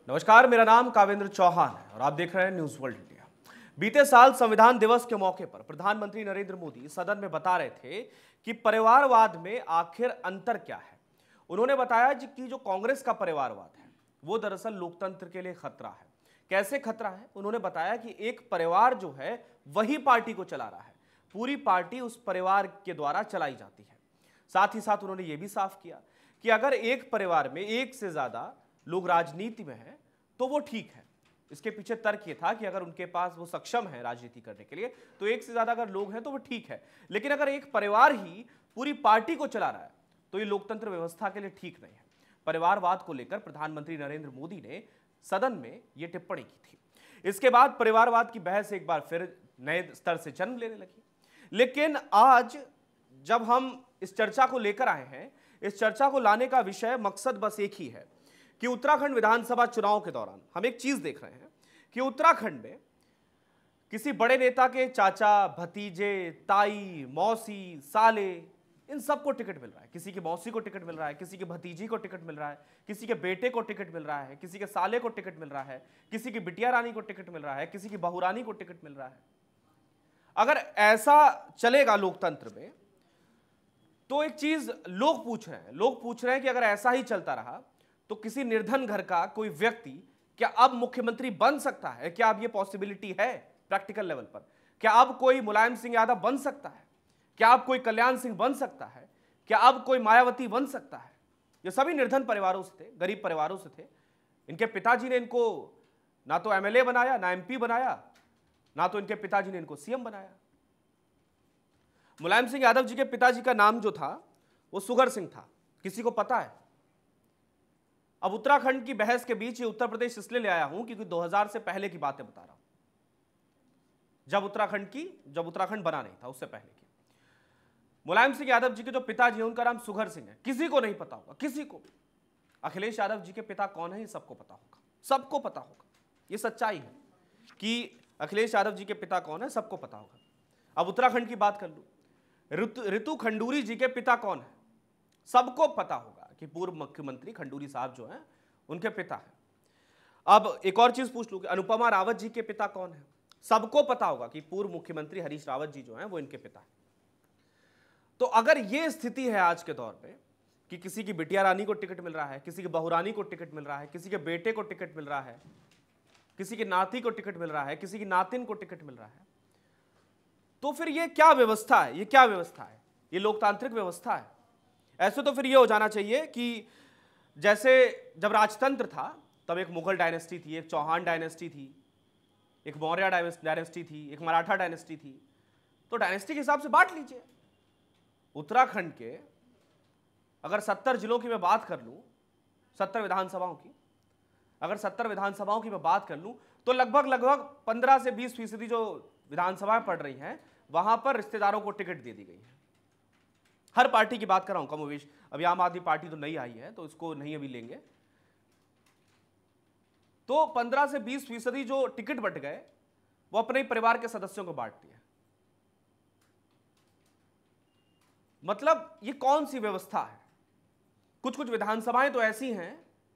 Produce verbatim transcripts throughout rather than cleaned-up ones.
नमस्कार, मेरा नाम कावेंद्र चौहान है और आप देख रहे हैं न्यूज वर्ल्ड इंडिया। बीते साल संविधान दिवस के मौके पर प्रधानमंत्री नरेंद्र मोदी सदन में बता रहे थे कि परिवारवाद में आखिर अंतर क्या है। उन्होंने बताया कि जो कांग्रेस का परिवारवाद है वो दरअसल लोकतंत्र के लिए खतरा है। कैसे खतरा है? उन्होंने बताया कि एक परिवार जो है वही पार्टी को चला रहा है, पूरी पार्टी उस परिवार के द्वारा चलाई जाती है। साथ ही साथ उन्होंने ये भी साफ किया कि अगर एक परिवार में एक से ज्यादा लोग राजनीति में हैं तो वो ठीक है। इसके पीछे तर्क ये था कि अगर उनके पास वो सक्षम है राजनीति करने के लिए तो एक से ज्यादा अगर लोग हैं तो वो ठीक है, लेकिन अगर एक परिवार ही पूरी पार्टी को चला रहा है तो ये लोकतंत्र व्यवस्था के लिए ठीक नहीं है। परिवारवाद को लेकर प्रधानमंत्री नरेंद्र मोदी ने सदन में ये टिप्पणी की थी। इसके बाद परिवारवाद की बहस एक बार फिर नए स्तर से जन्म लेने लगी। लेकिन आज जब हम इस चर्चा को लेकर आए हैं, इस चर्चा को लाने का विषय मकसद बस एक ही है कि उत्तराखंड विधानसभा चुनाव के दौरान हम एक चीज देख रहे हैं कि उत्तराखंड में किसी बड़े नेता के चाचा, भतीजे, ताई, मौसी, साले, इन सबको टिकट मिल रहा है। किसी की मौसी को टिकट मिल रहा है, किसी की भतीजी को टिकट मिल रहा है, किसी के बेटे को टिकट मिल रहा है, किसी के साले को टिकट मिल रहा है, किसी की बिटिया रानी को टिकट मिल रहा है, किसी की बहू रानी को टिकट मिल रहा है। अगर ऐसा चलेगा लोकतंत्र में तो एक चीज लोग पूछ रहे हैं लोग पूछ रहे हैं कि अगर ऐसा ही चलता रहा तो किसी निर्धन घर का कोई व्यक्ति क्या अब मुख्यमंत्री बन सकता है? क्या अब यह पॉसिबिलिटी है प्रैक्टिकल लेवल पर? क्या अब कोई मुलायम सिंह यादव बन सकता है? क्या अब कोई कल्याण सिंह बन सकता है? क्या अब कोई मायावती बन सकता है? ये सभी निर्धन परिवारों से थे, गरीब परिवारों से थे। इनके पिताजी ने इनको ना तो एमएलए बनाया, ना एमपी बनाया, ना तो इनके पिताजी ने इनको सीएम बनाया। मुलायम सिंह यादव जी के पिताजी का नाम जो था वो सुगर सिंह था। किसी को पता है? अब उत्तराखंड की बहस के बीच ये उत्तर प्रदेश इसलिए ले आया हूं क्योंकि दो हज़ार से पहले की बातें बता रहा हूं, जब उत्तराखंड की जब उत्तराखंड बना नहीं था उससे पहले की। मुलायम सिंह यादव जी के जो पिताजी हैं उनका नाम सुगर सिंह है। किसी को नहीं पता होगा, किसी को। अखिलेश यादव जी के पिता कौन है ये सबको पता होगा, सबको पता होगा। ये सच्चाई है कि अखिलेश यादव जी के पिता कौन है, सबको पता होगा। अब उत्तराखंड की बात कर लूं, ऋतु ऋतु खंडूरी जी के पिता कौन है, सबको पता होगा कि पूर्व मुख्यमंत्री खंडूरी साहब जो हैं उनके पिता हैं। अब एक और चीज पूछ लूं कि अनुपमा रावत जी के पिता कौन है, सबको पता होगा कि पूर्व मुख्यमंत्री हरीश रावत जी जो हैं वो इनके पिता हैं। तो अगर ये स्थिति है आज के दौर पे कि किसी की बिटिया रानी को टिकट मिल रहा है, किसी की बहू रानी को टिकट मिल रहा है, किसी के बेटे को टिकट मिल रहा है, किसी की नाती को टिकट मिल रहा है, किसी की नातिन को टिकट मिल रहा है, तो फिर ये क्या व्यवस्था है? ये क्या व्यवस्था है? ये लोकतांत्रिक व्यवस्था है? ऐसे तो फिर ये हो जाना चाहिए कि जैसे जब राजतंत्र था तब एक मुगल डायनेस्टी थी, एक चौहान डायनेस्टी थी, एक मौर्य डायनेस्टी थी, एक मराठा डायनेस्टी थी, तो डायनेस्टी के हिसाब से बांट लीजिए। उत्तराखंड के अगर सत्तर जिलों की मैं बात कर लूं, सत्तर विधानसभाओं की, अगर सत्तर विधानसभाओं की मैं बात कर लूं तो लगभग लगभग पंद्रह से बीस फीसदी जो विधानसभाएं पड़ रही हैं वहां पर रिश्तेदारों को टिकट दे दी गई है। हर पार्टी की बात कर रहा हूं कमोवेश। अभी आम आदमी पार्टी तो नई आई है तो इसको नहीं अभी लेंगे। तो पंद्रह से बीस फीसदी जो टिकट बट गए वो अपने परिवार के सदस्यों को बांट दिए। मतलब ये कौन सी व्यवस्था है? कुछ कुछ विधानसभाएं तो ऐसी हैं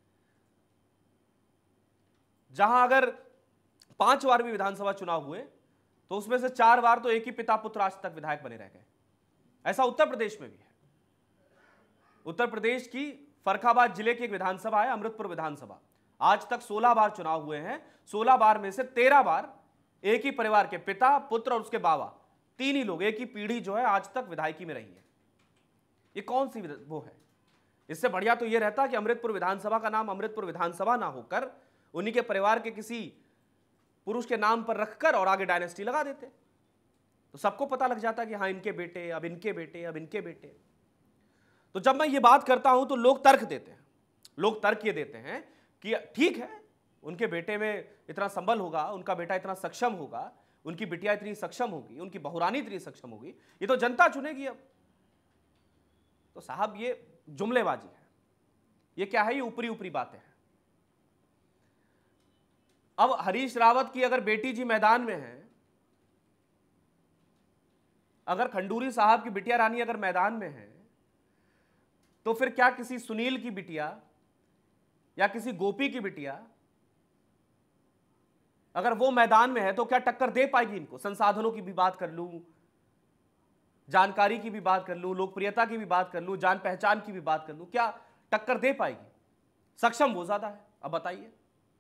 जहां अगर पांच बार भी विधानसभा चुनाव हुए तो उसमें से चार बार तो एक ही पिता पुत्र आज तक विधायक बने रह गए। ऐसा उत्तर प्रदेश में भी है। उत्तर प्रदेश की फर्रुखाबाद जिले की एक विधानसभा है, अमृतपुर विधानसभा। आज तक सोलह बार चुनाव हुए हैं। सोलह बार में से तेरह बार एक ही परिवार के पिता, पुत्र और उसके बाबा, तीन ही लोग, एक ही पीढ़ी जो है आज तक विधायकी में रही है। ये कौन सी वो है? इससे बढ़िया तो ये रहता कि अमृतपुर विधानसभा का नाम अमृतपुर विधानसभा ना होकर उन्हीं के परिवार के किसी पुरुष के नाम पर रखकर और आगे डायनेस्टी लगा देते, तो सबको पता लग जाता कि हाँ इनके बेटे, अब इनके बेटे, अब इनके बेटे। तो जब मैं ये बात करता हूं तो लोग तर्क देते हैं लोग तर्क ये देते हैं कि ठीक है, उनके बेटे में इतना संबल होगा, उनका बेटा इतना सक्षम होगा, उनकी बिटिया इतनी सक्षम होगी, उनकी बहुरानी इतनी सक्षम होगी, ये तो जनता चुनेगी अब। तो साहब ये जुमलेबाजी है, ये क्या है? ये ऊपरी ऊपरी बातें हैं। अब हरीश रावत की अगर बेटी जी मैदान में है, अगर खंडूरी साहब की बिटिया रानी अगर मैदान में है, तो फिर क्या किसी सुनील की बिटिया या किसी गोपी की बिटिया अगर वो मैदान में है तो क्या टक्कर दे पाएगी इनको? संसाधनों की भी बात कर लूं, जानकारी की भी बात कर लूं, लोकप्रियता की भी बात कर लूं, जान पहचान की भी बात कर लूं, क्या टक्कर दे पाएगी? सक्षम वो ज्यादा है। अब बताइए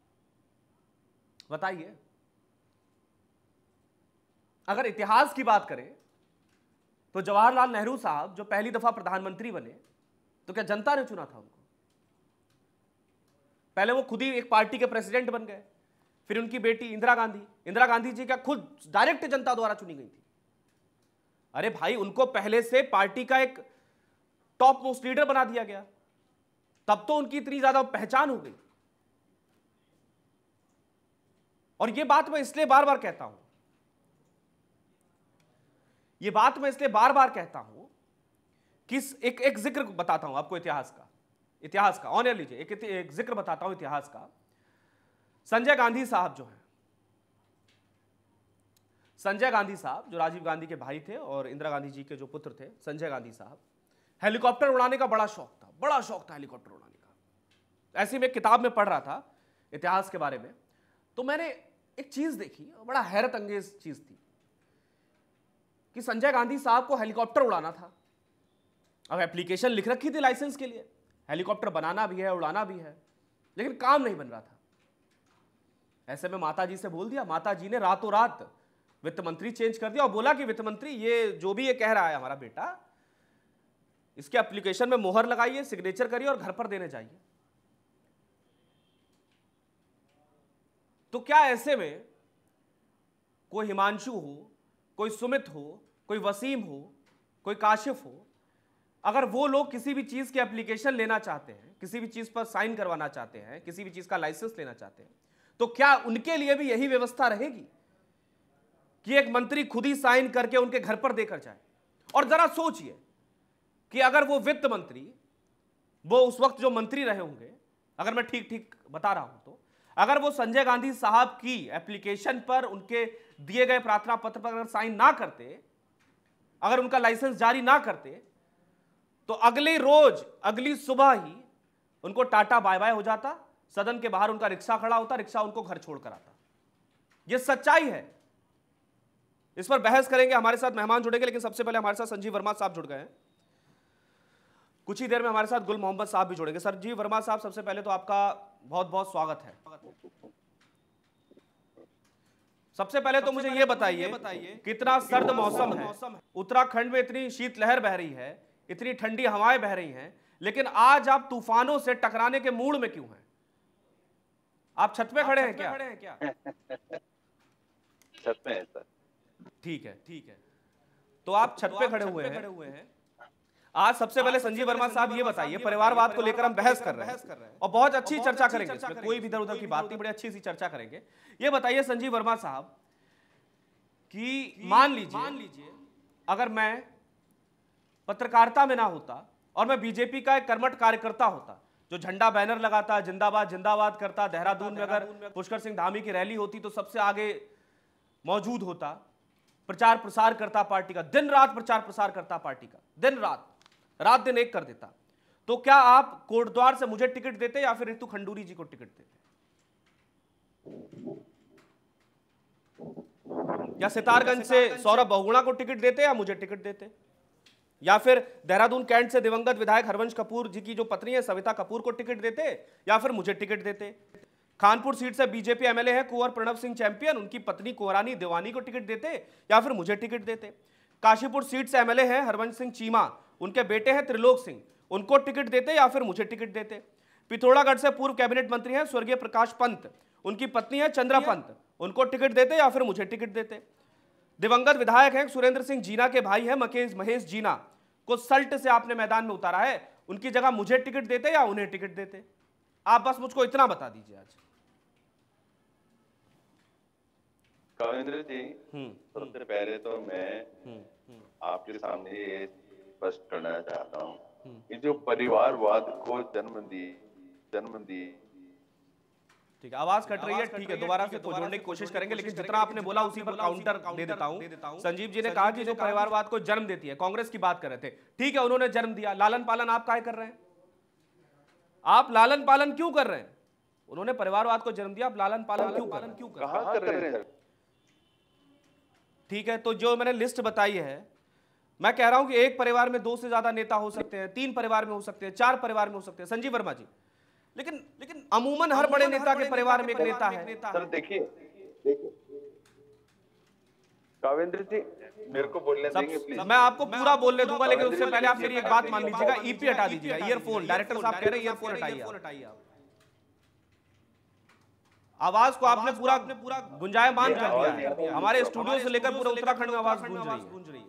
बताइए अगर इतिहास की बात करें तो जवाहरलाल नेहरू साहब जो पहली दफा प्रधानमंत्री बने तो क्या जनता ने चुना था उनको? पहले वो खुद ही एक पार्टी के प्रेसिडेंट बन गए, फिर उनकी बेटी इंदिरा गांधी इंदिरा गांधी जी क्या खुद डायरेक्ट जनता द्वारा चुनी गई थी? अरे भाई, उनको पहले से पार्टी का एक टॉप मोस्ट लीडर बना दिया गया, तब तो उनकी इतनी ज्यादा पहचान हो गई। और यह बात मैं इसलिए बार बार कहता हूं यह बात मैं इसलिए बार बार कहता हूं कि एक एक जिक्र बताता हूं आपको इतिहास का इतिहास का ऑन एयर लीजिए, एक, एक जिक्र बताता हूं इतिहास का। संजय गांधी साहब जो हैं संजय गांधी साहब जो राजीव गांधी के भाई थे और इंदिरा गांधी जी के जो पुत्र थे, संजय गांधी साहब, हेलीकॉप्टर उड़ाने का बड़ा शौक था बड़ा शौक था हेलीकॉप्टर उड़ाने का। ऐसी मैं किताब में पढ़ रहा था इतिहास के बारे में, तो मैंने एक चीज देखी, बड़ा हैरत अंगेज चीज थी कि संजय गांधी साहब को हेलीकॉप्टर उड़ाना था। अब एप्लीकेशन लिख रखी थी लाइसेंस के लिए, हेलीकॉप्टर बनाना भी है उड़ाना भी है, लेकिन काम नहीं बन रहा था। ऐसे में माता जी से बोल दिया, माता जी ने रातों रात वित्त मंत्री चेंज कर दिया और बोला कि वित्त मंत्री, ये जो भी ये कह रहा है हमारा बेटा, इसके एप्लीकेशन में मोहर लगाइए, सिग्नेचर करिए और घर पर देने जाइए। तो क्या ऐसे में कोई हिमांशु हो, कोई सुमित हो, कोई वसीम हो, कोई काशिफ हो, अगर वो लोग किसी भी चीज के एप्लीकेशन लेना चाहते हैं, किसी भी चीज पर साइन करवाना चाहते हैं, किसी भी चीज का लाइसेंस लेना चाहते हैं, तो क्या उनके लिए भी यही व्यवस्था रहेगी कि एक मंत्री खुद ही साइन करके उनके घर पर देकर जाए? और जरा सोचिए कि अगर वो वित्त मंत्री, वो उस वक्त जो मंत्री रहे होंगे, अगर मैं ठीक ठीक बता रहा हूं तो, अगर वो संजय गांधी साहब की एप्लीकेशन पर, उनके दिए गए प्रार्थना पत्र पर अगर साइन ना करते, अगर उनका लाइसेंस जारी ना करते, तो अगले रोज अगली सुबह ही उनको टाटा बाय बाय हो जाता, सदन के बाहर उनका रिक्शा खड़ा होता, रिक्शा उनको घर छोड़कर आता। यह सच्चाई है। इस पर बहस करेंगे, हमारे साथ मेहमान जुड़ेंगे, लेकिन सबसे पहले हमारे साथ संजीव वर्मा साहब जुड़ गए हैं। कुछ ही देर में हमारे साथ गुल मोहम्मद साहब भी जुड़ेंगे। संजीव वर्मा साहब, सबसे पहले तो आपका बहुत बहुत स्वागत है। सबसे पहले तो मुझे यह बताइए, कितना सर्द मौसम है, उत्तराखंड में इतनी शीतलहर बह रही है, इतनी ठंडी हवाएं बह रही हैं, लेकिन आज आप तूफानों से टकराने के मूड में क्यों हैं? आप छत पे खड़े हैं क्या? खड़े हैं क्या? छत पे है सर। ठीक है ठीक है तो आप छत पे खड़े हुए हैं। आज सबसे पहले संजीव वर्मा साहब ये बताइए, परिवारवाद को लेकर हम बहस कर रहे हैं और बहुत अच्छी चर्चा करेंगे, इसमें कोई भी इधर उधर की बात नहीं, बड़ी अच्छी सी चर्चा करेंगे। ये बताइए संजीव वर्मा साहब कि मान लीजिए मान लीजिए अगर मैं पत्रकारिता में ना होता और मैं बीजेपी का एक कर्मठ कार्यकर्ता होता, जो झंडा बैनर लगाता, जिंदाबाद जिंदाबाद करता, देहरादून में अगर पुष्कर सिंह धामी की रैली होती तो सबसे आगे मौजूद होता, प्रचार प्रसार करता पार्टी का, दिन रात प्रचार प्रसार करता पार्टी का, दिन रात रात दिन एक कर देता, तो क्या आप कोटद्वार से मुझे टिकट देते या फिर रितु खंडूरी जी को टिकट देते? या सितारगंज से सौरभ बहुगुणा को टिकट देते या मुझे टिकट देते? या फिर देहरादून कैंट से दिवंगत विधायक हरवंश कपूर जी की जो पत्नी है सविता कपूर को टिकट देते या फिर मुझे टिकट देते? खानपुर सीट से बीजेपी एमएलए है कुंवर प्रणव सिंह चैंपियन, उनकी पत्नी कुंवरानी देवानी को टिकट देते या फिर मुझे टिकट देते? काशीपुर सीट से एमएलए हैं हरवंश सिंह चीमा, उनके बेटे हैं त्रिलोक सिंह, उनको टिकट देते या फिर मुझे टिकट देते? पिथौरागढ़ से पूर्व कैबिनेट मंत्री हैं स्वर्गीय प्रकाश पंत, उनकी पत्नी है चंद्रा पंत, उनको टिकट देते या फिर मुझे टिकट देते? दिवंगत विधायक हैं सुरेंद्र सिंह जीना के भाई हैं मकेश महेश जीना, को सल्ट से आपने मैदान में उतारा है, उनकी जगह मुझे टिकट देते या उन्हें टिकट देते? आप बस मुझको इतना बता दीजिए आज। कविंद्र जी, सबसे पहले तो मैं आपके सामने ये स्पष्ट करना चाहता हूँ कि जो परिवारवाद को जन्म दी जन्म दी ठीक है, आवाज कट रही है, ठीक है, दोबारा से जोड़ने की कोशिश करेंगे, लेकिन जितना आपने बोला उसी पर काउंटर दे देता हूं। संजीव जी ने कहा कि जो परिवारवाद को जन्म देती है, कांग्रेस की बात कर रहे थे, ठीक है, उन्होंने जन्म दिया, लालन पालन आप काहे कर रहे हैं? आप लालन पालन क्यों कर रहे हैं? उन्होंने परिवारवाद को जन्म दिया, आप लालन पालन क्यों पालन क्यों कर कहाँ कर रहे हैं? ठीक है, तो जो मैंने लिस्ट बताई है, मैं कह रहा हूं कि एक परिवार में दो से ज्यादा नेता हो सकते हैं, तीन परिवार में हो सकते हैं, चार परिवार में हो सकते हैं, संजीव वर्मा जी, लेकिन लेकिन अमूमन हर बड़े नेता के परिवार में एक नेता है। सर देखिए देखिए कावेंद्र जी, मेरे को बोलने देंगे प्लीज। मैं आपको पूरा बोलने दूंगा, लेकिन उससे पहले आप मेरी एक बात मान लीजिएगा, ईपी हटा दीजिएगा, ईयरफोन, डायरेक्टर साहब कह रहे हैं ईयरफोन हटाइए। आवाज को आपने पूरा आपने पूरा गुंजायमान कर दिया है, हमारे स्टूडियो से लेकर पूरे उत्तराखंड में आवाज गूंज रही है।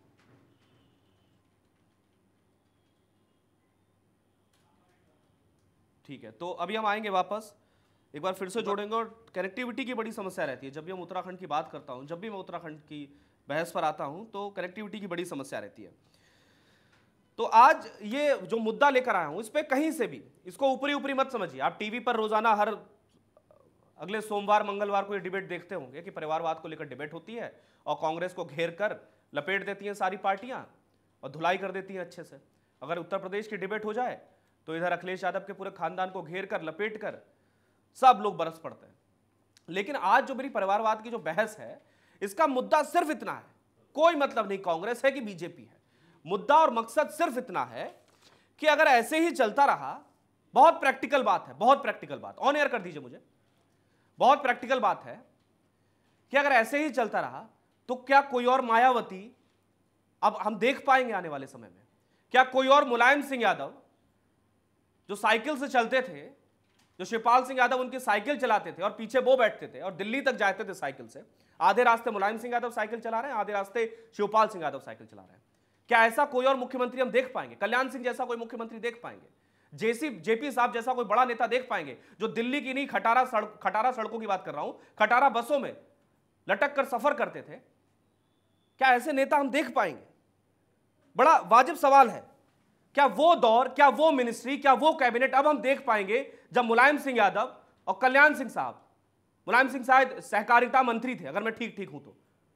ठीक है, तो अभी हम आएंगे वापस, एक बार फिर से जोड़ेंगे। और कनेक्टिविटी की बड़ी समस्या रहती है, जब भी हम उत्तराखंड की बात करता हूं, जब भी मैं उत्तराखंड की बहस पर आता हूं, तो कनेक्टिविटी की बड़ी समस्या रहती है। तो आज ये जो मुद्दा लेकर आया हूं, इस पे कहीं से भी इसको ऊपरी ऊपरी मत समझिए। आप टीवी पर रोजाना हर अगले सोमवार मंगलवार को ये डिबेट देखते होंगे कि परिवारवाद को लेकर डिबेट होती है और कांग्रेस को घेर कर लपेट देती हैं सारी पार्टियां और धुलाई कर देती हैं अच्छे से। अगर उत्तर प्रदेश की डिबेट हो जाए तो इधर अखिलेश यादव के पूरे खानदान को घेर कर लपेट कर सब लोग बरस पड़ते हैं। लेकिन आज जो मेरी परिवारवाद की जो बहस है, इसका मुद्दा सिर्फ इतना है, कोई मतलब नहीं कांग्रेस है कि बीजेपी है, मुद्दा और मकसद सिर्फ इतना है कि अगर ऐसे ही चलता रहा, बहुत प्रैक्टिकल बात है, बहुत प्रैक्टिकल बात, ऑन एयर कर दीजिए मुझे, बहुत प्रैक्टिकल बात है कि अगर ऐसे ही चलता रहा तो क्या कोई और मायावती अब हम देख पाएंगे आने वाले समय में? क्या कोई और मुलायम सिंह यादव जो साइकिल से चलते थे, जो शिवपाल सिंह यादव उनकी साइकिल चलाते थे और पीछे वो बैठते थे और दिल्ली तक जाते थे साइकिल से, आधे रास्ते मुलायम सिंह यादव साइकिल चला रहे हैं, आधे रास्ते शिवपाल सिंह यादव साइकिल चला रहे हैं, क्या ऐसा कोई और मुख्यमंत्री हम देख पाएंगे? कल्याण सिंह जैसा कोई मुख्यमंत्री देख पाएंगे? जेसी जेपी साहब जैसा कोई बड़ा नेता देख पाएंगे, जो दिल्ली की नहीं खटारा सड़क खटारा सड़कों की बात कर रहा हूं, खटारा बसों में लटक कर सफर करते थे? क्या ऐसे नेता हम देख पाएंगे? बड़ा वाजिब सवाल है। क्या वो दौर, क्या वो मिनिस्ट्री, क्या वो कैबिनेट अब हम देख पाएंगे जब मुलायम सिंह यादव और कल्याण सिंह साहब, मुलायम सिंह शायद सहकारिता मंत्री थे अगर मैं ठीक ठीक हूं तो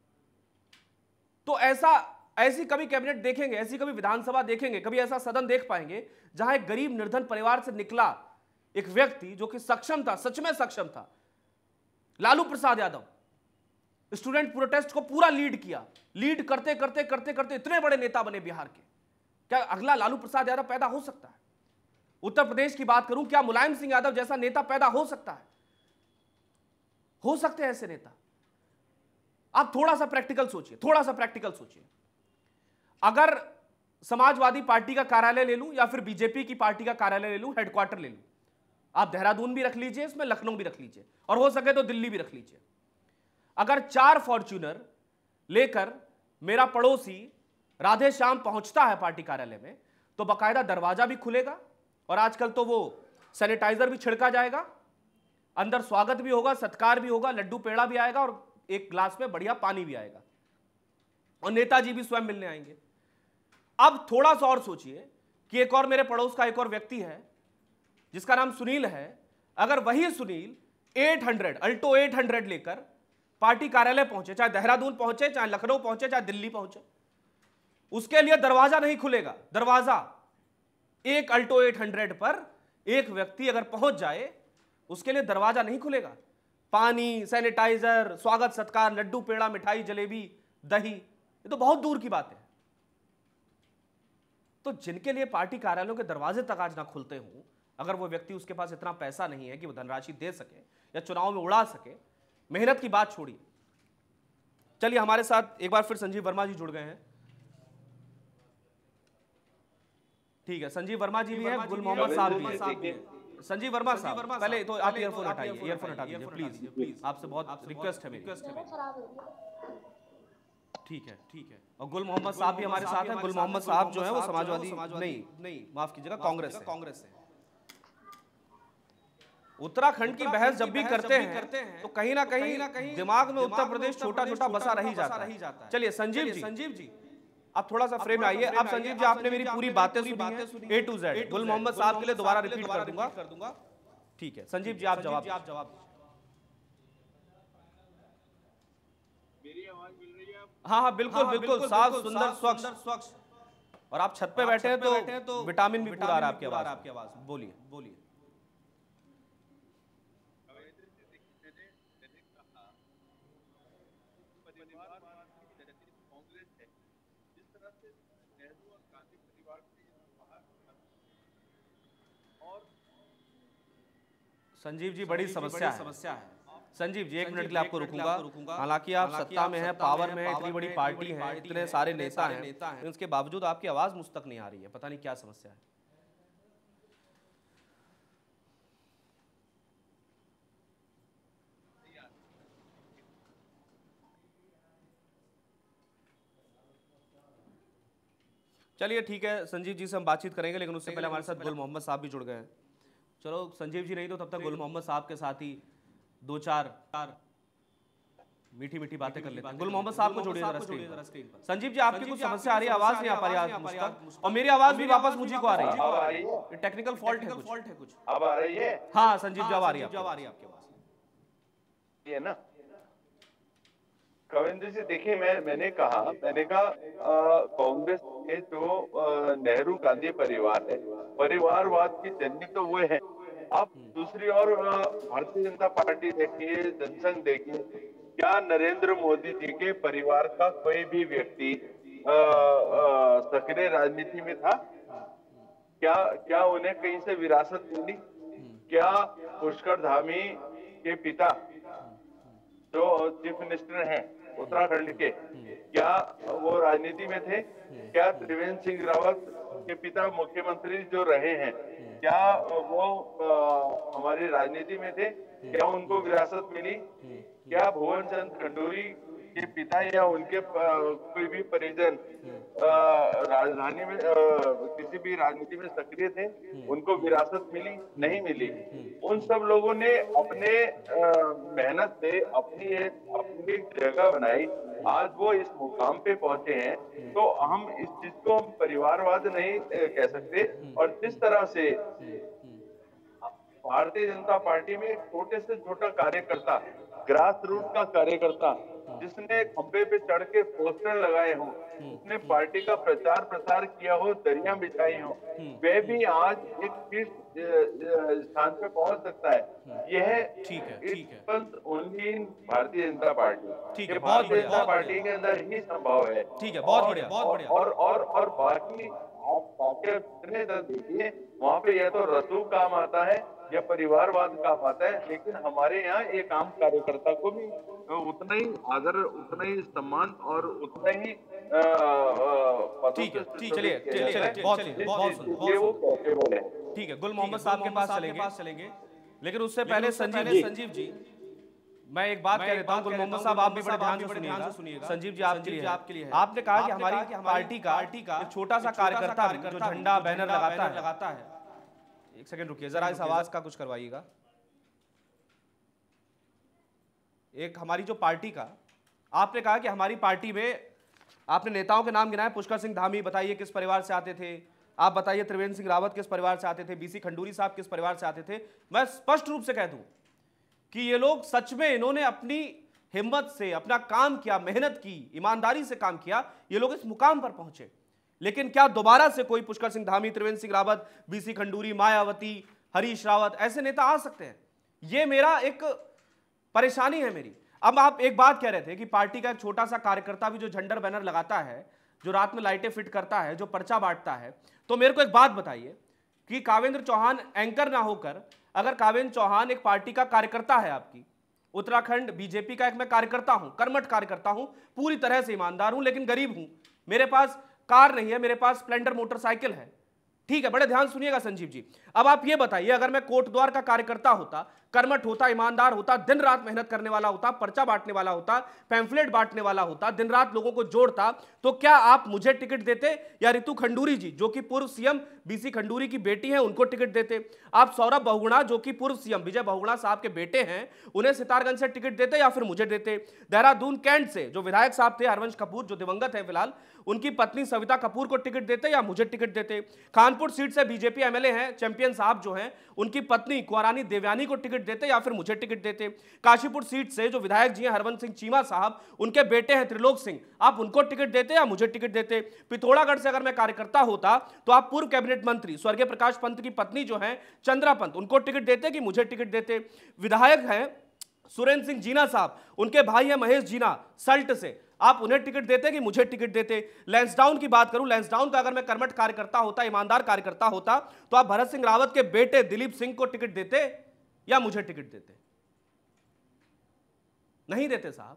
तो ऐसा ऐसी कभी कैबिनेट देखेंगे, ऐसी कभी विधानसभा देखेंगे, कभी ऐसा सदन देख पाएंगे जहां एक गरीब निर्धन परिवार से निकला एक व्यक्ति जो कि सक्षम था, सच में सक्षम था, लालू प्रसाद यादव, स्टूडेंट प्रोटेस्ट को पूरा लीड किया, लीड करते करते करते करते इतने बड़े नेता बने बिहार के? क्या अगला लालू प्रसाद यादव पैदा हो सकता है? उत्तर प्रदेश की बात करूं, क्या मुलायम सिंह यादव जैसा नेता पैदा हो सकता है? हो सकते हैं ऐसे नेता? आप थोड़ा सा प्रैक्टिकल सोचिए, थोड़ा सा प्रैक्टिकल सोचिए। अगर समाजवादी पार्टी का कार्यालय ले लूं या फिर बीजेपी की पार्टी का कार्यालय ले लूं, हेडक्वार्टर ले लूं, आप देहरादून भी रख लीजिए, इसमें लखनऊ भी रख लीजिए और हो सके तो दिल्ली भी रख लीजिए। अगर चार फॉर्च्यूनर लेकर मेरा पड़ोसी राधे श्याम पहुंचता है पार्टी कार्यालय में, तो बाकायदा दरवाजा भी खुलेगा और आजकल तो वो सैनिटाइजर भी छिड़का जाएगा, अंदर स्वागत भी होगा, सत्कार भी होगा, लड्डू पेड़ा भी आएगा और एक ग्लास में बढ़िया पानी भी आएगा और नेताजी भी स्वयं मिलने आएंगे। अब थोड़ा सा और सोचिए कि एक और मेरे पड़ोस का एक और व्यक्ति है जिसका नाम सुनील है। अगर वही सुनील आठ सौ अल्टो आठ सौ लेकर पार्टी कार्यालय पहुंचे, चाहे देहरादून पहुंचे, चाहे लखनऊ पहुंचे, चाहे दिल्ली पहुंचे, उसके लिए दरवाजा नहीं खुलेगा। दरवाजा एक अल्टो आठ सौ पर एक व्यक्ति अगर पहुंच जाए, उसके लिए दरवाजा नहीं खुलेगा। पानी, सैनिटाइजर, स्वागत सत्कार, लड्डू पेड़ा, मिठाई, जलेबी, दही, ये तो बहुत दूर की बात है। तो जिनके लिए पार्टी कार्यालयों के दरवाजे तक आज ना खुलते हों, अगर वो व्यक्ति, उसके पास इतना पैसा नहीं है कि वो धनराशि दे सके या चुनाव में उड़ा सके, मेहनत की बात छोड़िए। चलिए, हमारे साथ एक बार फिर संजीव वर्मा जी जुड़ गए हैं। ठीक है, संजीव वर्मा जी भी हैं, गुल मोहम्मद साहब भी हैं। संजीव वर्मा साहब, पहले तो आप ईयरफोन हटाइए, ईयरफोन हटा दीजिए प्लीज, प्लीज, आपसे बहुत रिक्वेस्ट है मेरी। ठीक है, ठीक है। और गुल मोहम्मद साहब भी हमारे साथ हैं। गुल मोहम्मद साहब जो है वो समाजवादी नहीं नहीं माफ कीजिएगा, कांग्रेस है। कांग्रेस है। उत्तराखंड की बहस जब भी करते हैं तो कहीं ना कहीं दिमाग में उत्तर प्रदेश छोटा छोटा बसा रही जाता है। चलिए संजीव जी, संजीव जी आप थोड़ा सा फ्रेम में आइए। आप संजीव जी, आपने मेरी पूरी बातें सुनी ए टू जेड। गुल मोहम्मद साहब के लिए दोबारा रिपीट कर दूंगा। ठीक है संजीव जी, आप जवाब आप जवाब हाँ हाँ बिल्कुल बिल्कुल, साफ सुंदर स्वच्छ। और आप छत पे बैठे हैं तो विटामिन भी पूरा आ रहा है आपकी आवाज। आपकी आवाज बोलिए बोलिए। कांग्रेस है, जिस तरह से नेहरू और गांधी परिवार से बाहर और संजीव जी बड़ी समस्या है समस्या है संजीव जी, एक मिनट के लिए आपको रुकूंगा। हालांकि आप सत्ता में हैं, पावर में है, इतनी बड़ी पार्टी है, इतने सारे नेता हैं, इसके बावजूद आपकी आवाज मुझ तक नहीं आ रही है, पता नहीं क्या समस्या है। चलिए ठीक है, संजीव जी से हम बातचीत करेंगे, लेकिन उससे पहले हमारे साथ गुल मोहम्मद साहब भी जुड़ गए हैं। चलो संजीव जी नहीं तो तब तक गुल मोहम्मद साहब के साथ ही दो चार मीठी मीठी बातें कर लेते हैं। गुल मोहम्मद साहब को जोड़िए जरा स्क्रीन पर। संजीव जी, आपकी कुछ समस्या आ रही है, आवाज नहीं आ पा रही है, और मेरी आवाज भी वापस मुझी को आ रही है, टेक्निकल फॉल्ट है कुछ। अब आ रही है? हाँ संजीव जी, आ रही है आपकी आवाज। ये ना कविंद्र जी, देखिए, मैं मैंने कहा मैंने कहा कांग्रेस के जो नेहरू गांधी परिवार है, परिवारवाद की जननी तो वो है। आप दूसरी ओर भारतीय जनता पार्टी देखिए, जनसंघ देखिए, क्या नरेंद्र मोदी जी के परिवार का कोई भी व्यक्ति सक्रिय राजनीति में था? क्या क्या उन्हें कहीं से विरासत मिली? क्या पुष्कर धामी के पिता जो चीफ मिनिस्टर हैं उत्तराखंड के, क्या वो राजनीति में थे? क्या त्रिवेंद्र सिंह रावत के पिता मुख्यमंत्री जो रहे हैं, क्या वो आ, हमारी राजनीति में थे? क्या उनको विरासत मिली? क्या भुवन चंद खंडूरी के पिता या उनके कोई भी परिजन राजधानी में आ, किसी भी राजनीति में सक्रिय थे? उनको विरासत मिली? नहीं मिली। उन सब लोगों ने अपने मेहनत से अपनी एक अपनी एक जगह बनाई, आज वो इस मुकाम पे पहुंचे हैं। तो हम इस चीज को हम परिवारवाद नहीं कह सकते। और जिस तरह से भारतीय जनता पार्टी में एक छोटे से छोटा कार्यकर्ता, ग्रास रूट का कार्यकर्ता, जिसने खंबे पे चढ़ के पोस्टर लगाए हो, उसने पार्टी का प्रचार प्रसार किया हो, दरिया बिछाई हो, वह भी आज एक शीर्ष स्थान पे पहुंच सकता है। यह ठीक है ठीक है only in Bharatiya Janata party, ठीक है, भारतीय जनता पार्टी के अंदर ही संभव है। ठीक है, बहुत बढ़िया बहुत बढ़िया। और और और बाकी आप बाकी कितने दल देखिए, वहाँ पे यह तो रसूख काम आता है या परिवारवाद काम आता है, लेकिन हमारे यहाँ एक आम कार्यकर्ता को भी उतना ही आदर, उतना ही सम्मान और उतना ही ठीक है ठीक चलिए चलिए बहुत ठीक है। गुल मोहम्मद साहब के पास चलेंगे चलेंगे लेकिन उससे पहले संजीव संजीव जी, मैं एक बात कह देता हूं। गुल मोहम्मद साहब, आप भी बड़े ध्यान से सुनिएगा। संजीव जी, आपके लिए आपके लिए आपने कहा कि हमारी पार्टी का एक छोटा सा कार्यकर्ता जो झंडा बैनर लगाता है लगाता है एक सेकंड रुकिए जरा, इस आवाज का कुछ करवाइएगा। एक हमारी जो पार्टी का, आपने कहा कि हमारी पार्टी में, आपने नेताओं के नाम गिनाए, पुष्कर सिंह धामी बताइए किस परिवार से आते थे, आप बताइए त्रिवेंद्र सिंह रावत किस परिवार से आते थे, बीसी खंडूरी साहब किस परिवार से आते थे। मैं स्पष्ट रूप से कह दूं कि ये लोग सच में, इन्होंने अपनी हिम्मत से अपना काम किया, मेहनत की, ईमानदारी से काम किया, ये लोग इस मुकाम पर पहुंचे। लेकिन क्या दोबारा से कोई पुष्कर सिंह धामी, त्रिवेंद्र सिंह रावत, बीसी खंडूरी, मायावती, हरीश रावत ऐसे नेता आ सकते हैं? ये मेरा एक परेशानी है मेरी। अब आप एक बात कह रहे थे कि पार्टी का एक छोटा सा कार्यकर्ता भी जो झंडर बैनर लगाता है, जो रात में लाइटें फिट करता है, जो पर्चा बांटता है, तो मेरे को एक बात बताइए कि कावेंद्र चौहान एंकर ना होकर, अगर कावेंद्र चौहान एक पार्टी का कार्यकर्ता है, आपकी उत्तराखंड बीजेपी का एक मैं कार्यकर्ता हूं, कर्मठ कार्यकर्ता हूं, पूरी तरह से ईमानदार हूं, लेकिन गरीब हूं, मेरे पास कार नहीं है, मेरे पास स्प्लेंडर मोटरसाइकिल है, ठीक है, बड़े ध्यान सुनिएगा संजीव जी। अब आप ये बताइए, अगर मैं कोटद्वार का कार्यकर्ता होता, कर्मठ होता, ईमानदार होता, दिन रात मेहनत करने वाला होता, पर्चा बांटने वाला होता, पैम्फलेट बांटने वाला होता, दिन रात लोगों को जोड़ता, तो क्या आप मुझे टिकट देते या रितु खंडूरी जी, जो कि पूर्व सीएम बीसी खंडूरी की बेटी हैं, उनको टिकट देते? आप सौरभ बहुगुणा, जो कि पूर्व सीएम विजय बहुगुणा साहब के बेटे हैं, उन्हें सितारगंज से टिकट देते या फिर मुझे देते? देहरादून कैंट से जो विधायक साहब थे हरवंश कपूर, जो दिवंगत है फिलहाल, उनकी पत्नी सविता कपूर को टिकट देते या मुझे टिकट देते? कानपुर सीट से बीजेपी एमएलए हैं चैंपियन साहब जो हैं, उनकी पत्नी कुंवरानी देवयानी को टिकट देते या फिर मुझे टिकट देते? काशीपुर सीट से जो विधायक जी हैं हरवंश सिंह चीमा साहब, उनके बेटे हैं त्रिलोक सिंह, आप उनको टिकट देते या मुझे टिकट देते? पिथौरागढ़ से अगर मैं कार्यकर्ता होता तो आप पूर्व कैबिनेट मंत्री स्वर्गीय प्रकाश पंत की पत्नी जो हैं चंद्रा पंत, उनको टिकट देते कि मुझे टिकट देते? विधायक हैं सुरेंद्र सिंह जीना साहब, उनके भाई हैं महेश जीना सल्ट से, आप उन्हें टिकट देते कि मुझे टिकट देते? लैंसडाउन की बात करूं, लैंसडाउन का अगर मैं कर्मठ कार्यकर्ता होता, ईमानदार कार्यकर्ता होता, तो आप भरत सिंह रावत के बेटे दिलीप सिंह को टिकट देते या मुझे टिकट देते? नहीं देते साहब।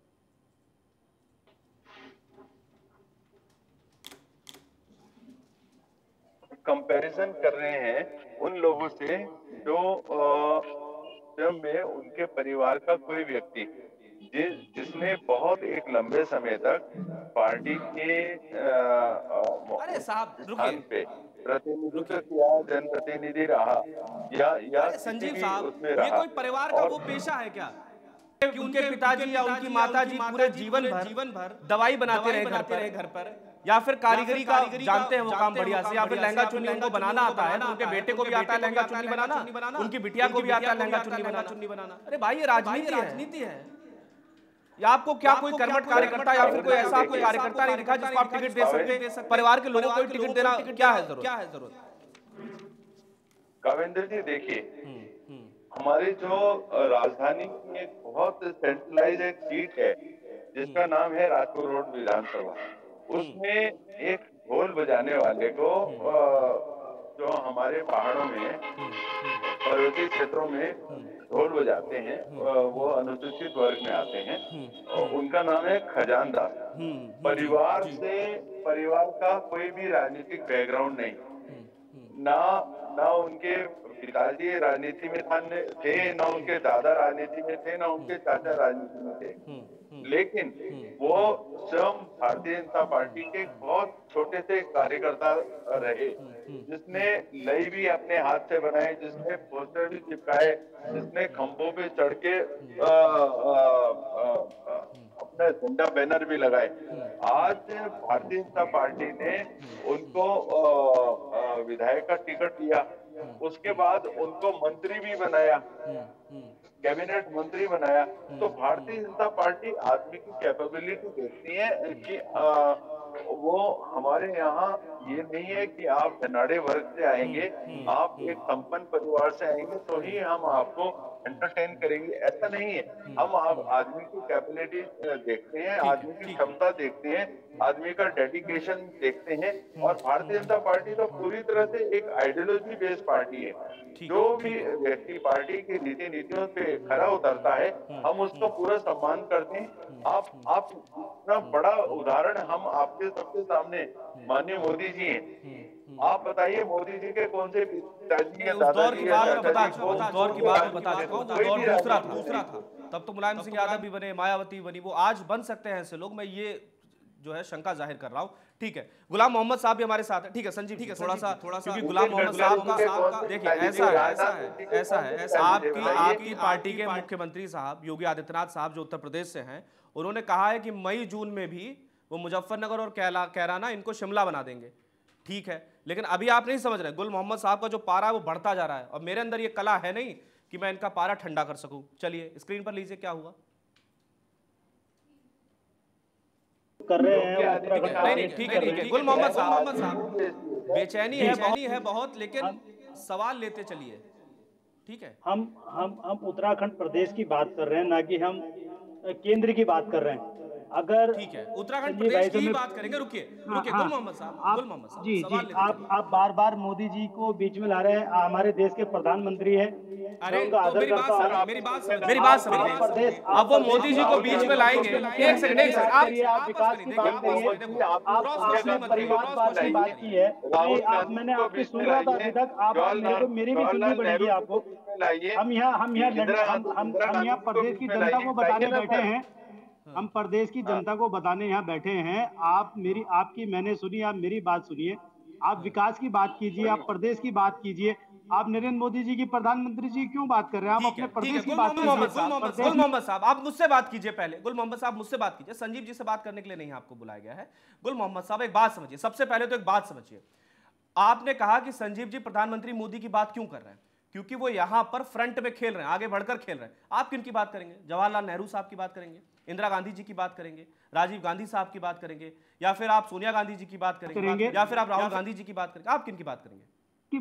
कंपैरिजन कर रहे हैं उन लोगों से जो जब में उनके परिवार का कोई व्यक्ति जिस जिसने बहुत एक लंबे समय तक पार्टी के अरे साहब स्थान पे प्रतिनिधित्व किया, जनप्रतिनिधि रहा या या संजीव साहब, ये कोई परिवार का वो पेशा है क्या कि उनके पिताजी या उनकी माताजी पूरे जीवन भर जीवन भर दवाई बनाते रहे घर पर घर पर या फिर कारीगरी का जानते हैं वो काम बढ़िया से, या फिर लहंगा चुन्नी उनको बनाना आता है, तो उनके बेटे को भी आता है लहंगा चुन्नी बनाना, उनकी बिटिया को भी आता है लहंगा चुन्नी बनाना। अरे भाई ये राजनीति राजनीति है। या आपको क्या कोई कर्मठ कार्यकर्ता या फिर कोई ऐसा कोई कार्यकर्ता नहीं दिखा जिसको आप टिकट दे सकते? परिवार के लोगों को टिकट देना क्या है जरूरत? क्या है जरूरत? कावेंद्र जी देखिए, हमारी जो राजधानी की एक बहुत सेंट्रलाइज एक सीट है जिसका नाम है राजपुर रोड विधानसभा, उसमें एक ढोल बजाने वाले को जो हमारे पहाड़ों में पर्वतीय क्षेत्रों में ढोल बजाते हैं वो अनुसूचित वर्ग में आते हैं, उनका नाम है खजानदार। परिवार से परिवार का कोई भी राजनीतिक बैकग्राउंड नहीं, ना ना उनके पिताजी राजनीति में थे, ना उनके दादा राजनीति में थे, ना उनके चाचा राजनीति में थे, लेकिन वो स्वयं भारतीय जनता पार्टी के बहुत छोटे से कार्यकर्ता रहे, जिसने लई भी अपने हाथ से बनाए, जिसने पोस्टर भी चिपकाए, जिसने खंभों पे चढ़ के अपना झंडा बैनर भी लगाए। आज भारतीय जनता पार्टी ने उनको विधायक का टिकट दिया, उसके बाद उनको मंत्री भी बनाया, कैबिनेट मंत्री बनाया। तो भारतीय जनता पार्टी आदमी की कैपेबिलिटी देखती है कि आ, वो हमारे यहाँ ये नहीं है कि आप धनाढ़े वर्ग से आएंगे, आप एक संपन्न परिवार से आएंगे तो ही हम आपको एंटरटेन करेंगे, ऐसा नहीं है। हम आप आदमी की कैपेबिलिटी देखते हैं, आदमी की क्षमता देखते हैं, आदमी का डेडिकेशन देखते हैं। और भारतीय जनता पार्टी तो पूरी तरह से एक आइडियोलॉजी बेस्ड पार्टी है। जो भी व्यक्ति पार्टी की नीति नीतियों पे खरा उतरता है हम उसका पूरा सम्मान करते हैं। आप आप इतना बड़ा उदाहरण हम आपके सबके सामने माननीय मोदी जी हैं, आप बताइए मोदी जी के कौन से पिताजी या दादाजी या चाचाजी को उस दौर की बात बता देता हूं, दौर दूसरा था दूसरा था तब तो मुलायम सिंह यादव भी बने, मायावती बनी, वो आज बन सकते हैं ऐसे लोग, मैं ये जो है शंका जाहिर कर रहा हूं। ठीक है, गुलाम मोहम्मद साहब भी हमारे साथ है। ठीक है संजीव, ठीक है थोड़ा सा थोड़ा सा क्योंकि गुलाम मोहम्मद साहब का देखिए ऐसा है ऐसा है ऐसा है ऐसा आपकी आपकी पार्टी के मुख्यमंत्री साहब योगी आदित्यनाथ साहब जो उत्तर प्रदेश से हैं, उन्होंने कहा है कि मई जून में भी वो मुजफ्फरनगर और कैराना इनको शिमला बना देंगे। ठीक है, लेकिन अभी आप नहीं समझ रहे, गुल मोहम्मद साहब का जो पारा है वो बढ़ता जा रहा है और मेरे अंदर ये कला है नहीं कि मैं इनका पारा ठंडा कर सकूं। चलिए स्क्रीन पर लीजिए क्या हुआ कर रहे हैं। नहीं नहीं ठीक है ठीक है गुल मोहम्मद साहब मोहम्मद साहब बेचैनी है बहुत है बहुत लेकिन सवाल लेते चलिए। ठीक है, हम हम हम उत्तराखंड प्रदेश की बात कर रहे हैं, ना कि हम केंद्र की बात कर रहे हैं। अगर ठीक है उत्तराखंड प्रदेश की बात करेंगे, रुकिए रुकिए गुल मोहम्मद साहब गुल मोहम्मद साहब जी जी आप आप बार बार मोदी जी को बीच में ला रहे हैं, हमारे देश के प्रधानमंत्री हैं। अरे तो मेरी बात समझ मेरी बात समझ मेरी बात समझ अब वो मोदी जी को बीच में लाएंगे। एक सेकंड एक सेकंड आप विकास की बात करिए, आप परिवारवाद की बात की है, आप मैंने आपकी सुन रहा था अभी तक, आप मेरे को मेरी भी सुननी पड़ेगी आपको। हम यहाँ हम यहाँ हम हम यहाँ प्रदेश की जनता को बताने बैठे हैं, हम प्रदेश की जनता को बताने यहाँ बैठे हैं। आप मेरी आपकी मैंने सुनी, आप मेरी बात सुनिए। आप विकास की बात कीजिए, आप प्रदेश की बात कीजिए। आप नरेंद्र मोदी जी की प्रधानमंत्री जी क्यों बात कर रहे हैं? आप अपने प्रदेश की बात कीजिए। गुल मोहम्मद साहब आप मुझसे बात कीजिए पहले, गुल मोहम्मद साहब मुझसे बात कीजिए, संजीव जी से बात करने के लिए नहीं आपको बुलाया गया है। गुल मोहम्मद साहब एक बात समझिए, सबसे पहले तो एक बात समझिए, आपने कहा कि संजीव जी प्रधानमंत्री मोदी की बात क्यों कर रहे हैं? क्योंकि वो यहां पर फ्रंट में खेल रहे हैं, आगे बढ़कर खेल रहे हैं। आप किन की बात करेंगे? जवाहरलाल नेहरू साहब की बात करेंगे, इंदिरा गांधी जी की बात करेंगे, राजीव गांधी साहब की बात करेंगे, या फिर आप सोनिया गांधी जी की बात करेंगे, या फिर आप राहुल गांधी जी की बात करेंगे? आप किन की बात करेंगे? की बात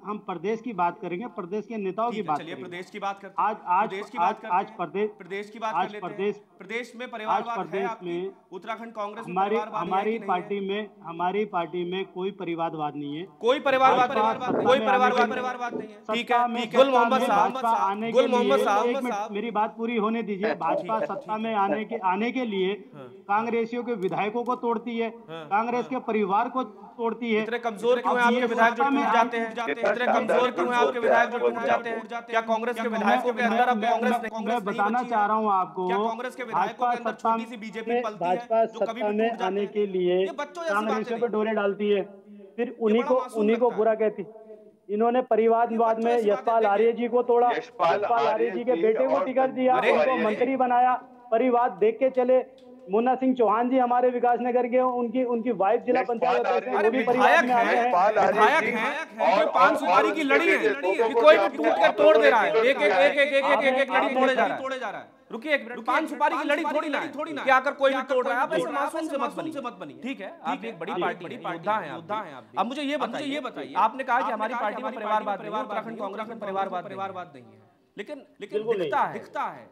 हम प्रदेश की बात करेंगे, प्रदेश के नेताओं की बात चलिए करेंगे। प्रदेश की बात करते हैं। आज आज प्रदेश की आज बात करते आज हैं। प्रदेश प्रदेश की बात आज कर लेते हैं। प्रदेश प्रदेश में आज परिवारवाद है प्रदेश आपकी? में उत्तराखंड कांग्रेस में हमारी परिवारवाद है हमारी कि नहीं पार्टी है? में हमारी पार्टी में कोई परिवारवाद नहीं है। कोई परिवारवाद भाजपा परिवारवाद सत्ता कोई में परिवारवाद आने के- परिवारवाद नहीं है। ठीक सत्ता है में ठीक है। गुल सत्ता मोहम्मद में साहब भाजपा आने गुल के मोहम्मद लिए साहब एक मिनट मेरी बात पूरी होने दीजिए। भाजपा सत्ता में आने के आने के लिए कांग्रेसियों के विधायकों को तोड़ती है, कांग्रेस के परिवार को तोड़ती है। इतने कमजोर क्यों हैं अब आपके ये विधायक जो सत्ता में टूट आने- जाते हैं? इतने कमजोर क्यों हैं आपके विधायक जो टूट जाते हैं? क्या कांग्रेस के विधायकों के अंदर अब मैं- कांग्रेस मैं- कांग्रेस मैं नहीं बताना बची चाह है? रहा हूँ आपको, क्या कांग्रेस के विधायकों के अंदर भाजपा छोटी सी बीजेपी में- पलती है भाजपा जो कभी सत्ता भी में टूट जाते आने हैं? के लिए ये बच्चों जैसी बातें कांग्रेसियों पे नहीं। डोरे डालती है, फिर उन्हीं बड़ा को मासूम उन्हीं को लगता बुरा है। कहती। इन्होंने परिवारवाद में ऐसी बातें यशपाल देखिए। आर्य जी को तोड़ा, यशपाल यशपाल आर्य जी के आर्य बेटे को और टिकट दिया, अरे, उनको अरे, मंत्री बनाया। परिवार देख के चले। मुन्ना सिंह चौहान जी हमारे विकास नगर के, उनकी उनकी वाइफ जिला यशपाल पंचायत अध्यक्ष हैं, आर्य वो भी जी परिवार विधायक में आते हैं, हैं। विधायक हैं, कोई पान सुपारी की लड़ी है कि कोई भी टूट कर तोड़ दे रहा है। एक एक एक एक एक एक एक लड़ी तोड़े जा रहा है। रुकिए एक मिनट, पान सुपारी की लड़ी थोड़ी ना थोड़ी ना कि आकर कोई भी तोड़ रहा है। आप ऐसे मासूम से मत बनिए, मत बनिए। ठीक है, आप एक बड़ी पार्टी बड़ी योद्धा हैं, योद्धा हैं आप। अब मुझे ये बताइए, ये बताइए, आपने कहा कि हमारी पार्टी में परिवारवाद नहीं है, उत्तराखंड कांग्रेस में परिवारवाद परिवारवाद नहीं है, लेकिन लेकिन दिखता है दिखता है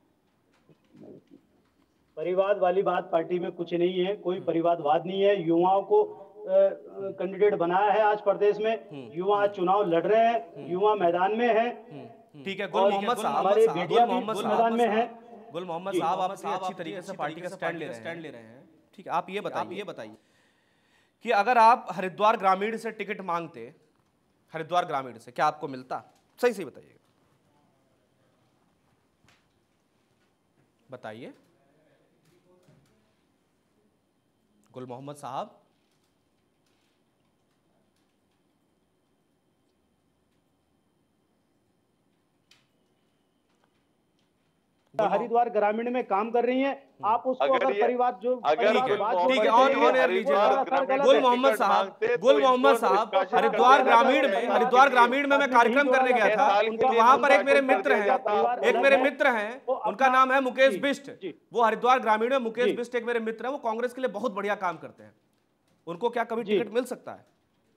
परिवाद वाली बात पार्टी में कुछ नहीं है, कोई परिवादवाद नहीं है। युवाओं को कैंडिडेट बनाया है आज प्रदेश में, युवा आज चुनाव लड़ रहे हैं, युवा मैदान में है। ठीक है। गुल मोहम्मद साहब हमारे बेटियां भी मोहम्मद मैदान में है। गुल मोहम्मद साहब आपसे अच्छी तरीके से पार्टी का स्टैंड ले रहे हैं स्टैंड ले रहे हैं ठीक है। आप ये बताइए ये बताइए कि अगर आप हरिद्वार ग्रामीण से टिकट मांगते, हरिद्वार ग्रामीण से, क्या आपको मिलता? सही सही बताइए बताइए गुल मोहम्मद साहब। हरिद्वार ग्रामीण में काम कर रही हैं, आप उसको अगर अगर ये- परिवार जो अगर परिवारवाद जो ठीक है, कहते ऑन हैं, ऑन एयर वो लीजिए। सरासर गलत गुल है। मोहम्मद साहब गुल मोहम्मद साहब हरिद्वार ग्रामीण में हरिद्वार ग्रामीण में मैं कार्यक्रम करने गया था, तो वहां पर एक मेरे मित्र हैं, एक मेरे मित्र हैं, उनका नाम है मुकेश बिष्ट। वो हरिद्वार ग्रामीण में मुकेश बिष्ट एक मेरे मित्र हैं, वो कांग्रेस के लिए बहुत बढ़िया काम करते हैं। उनको क्या कभी टिकट मिल सकता है?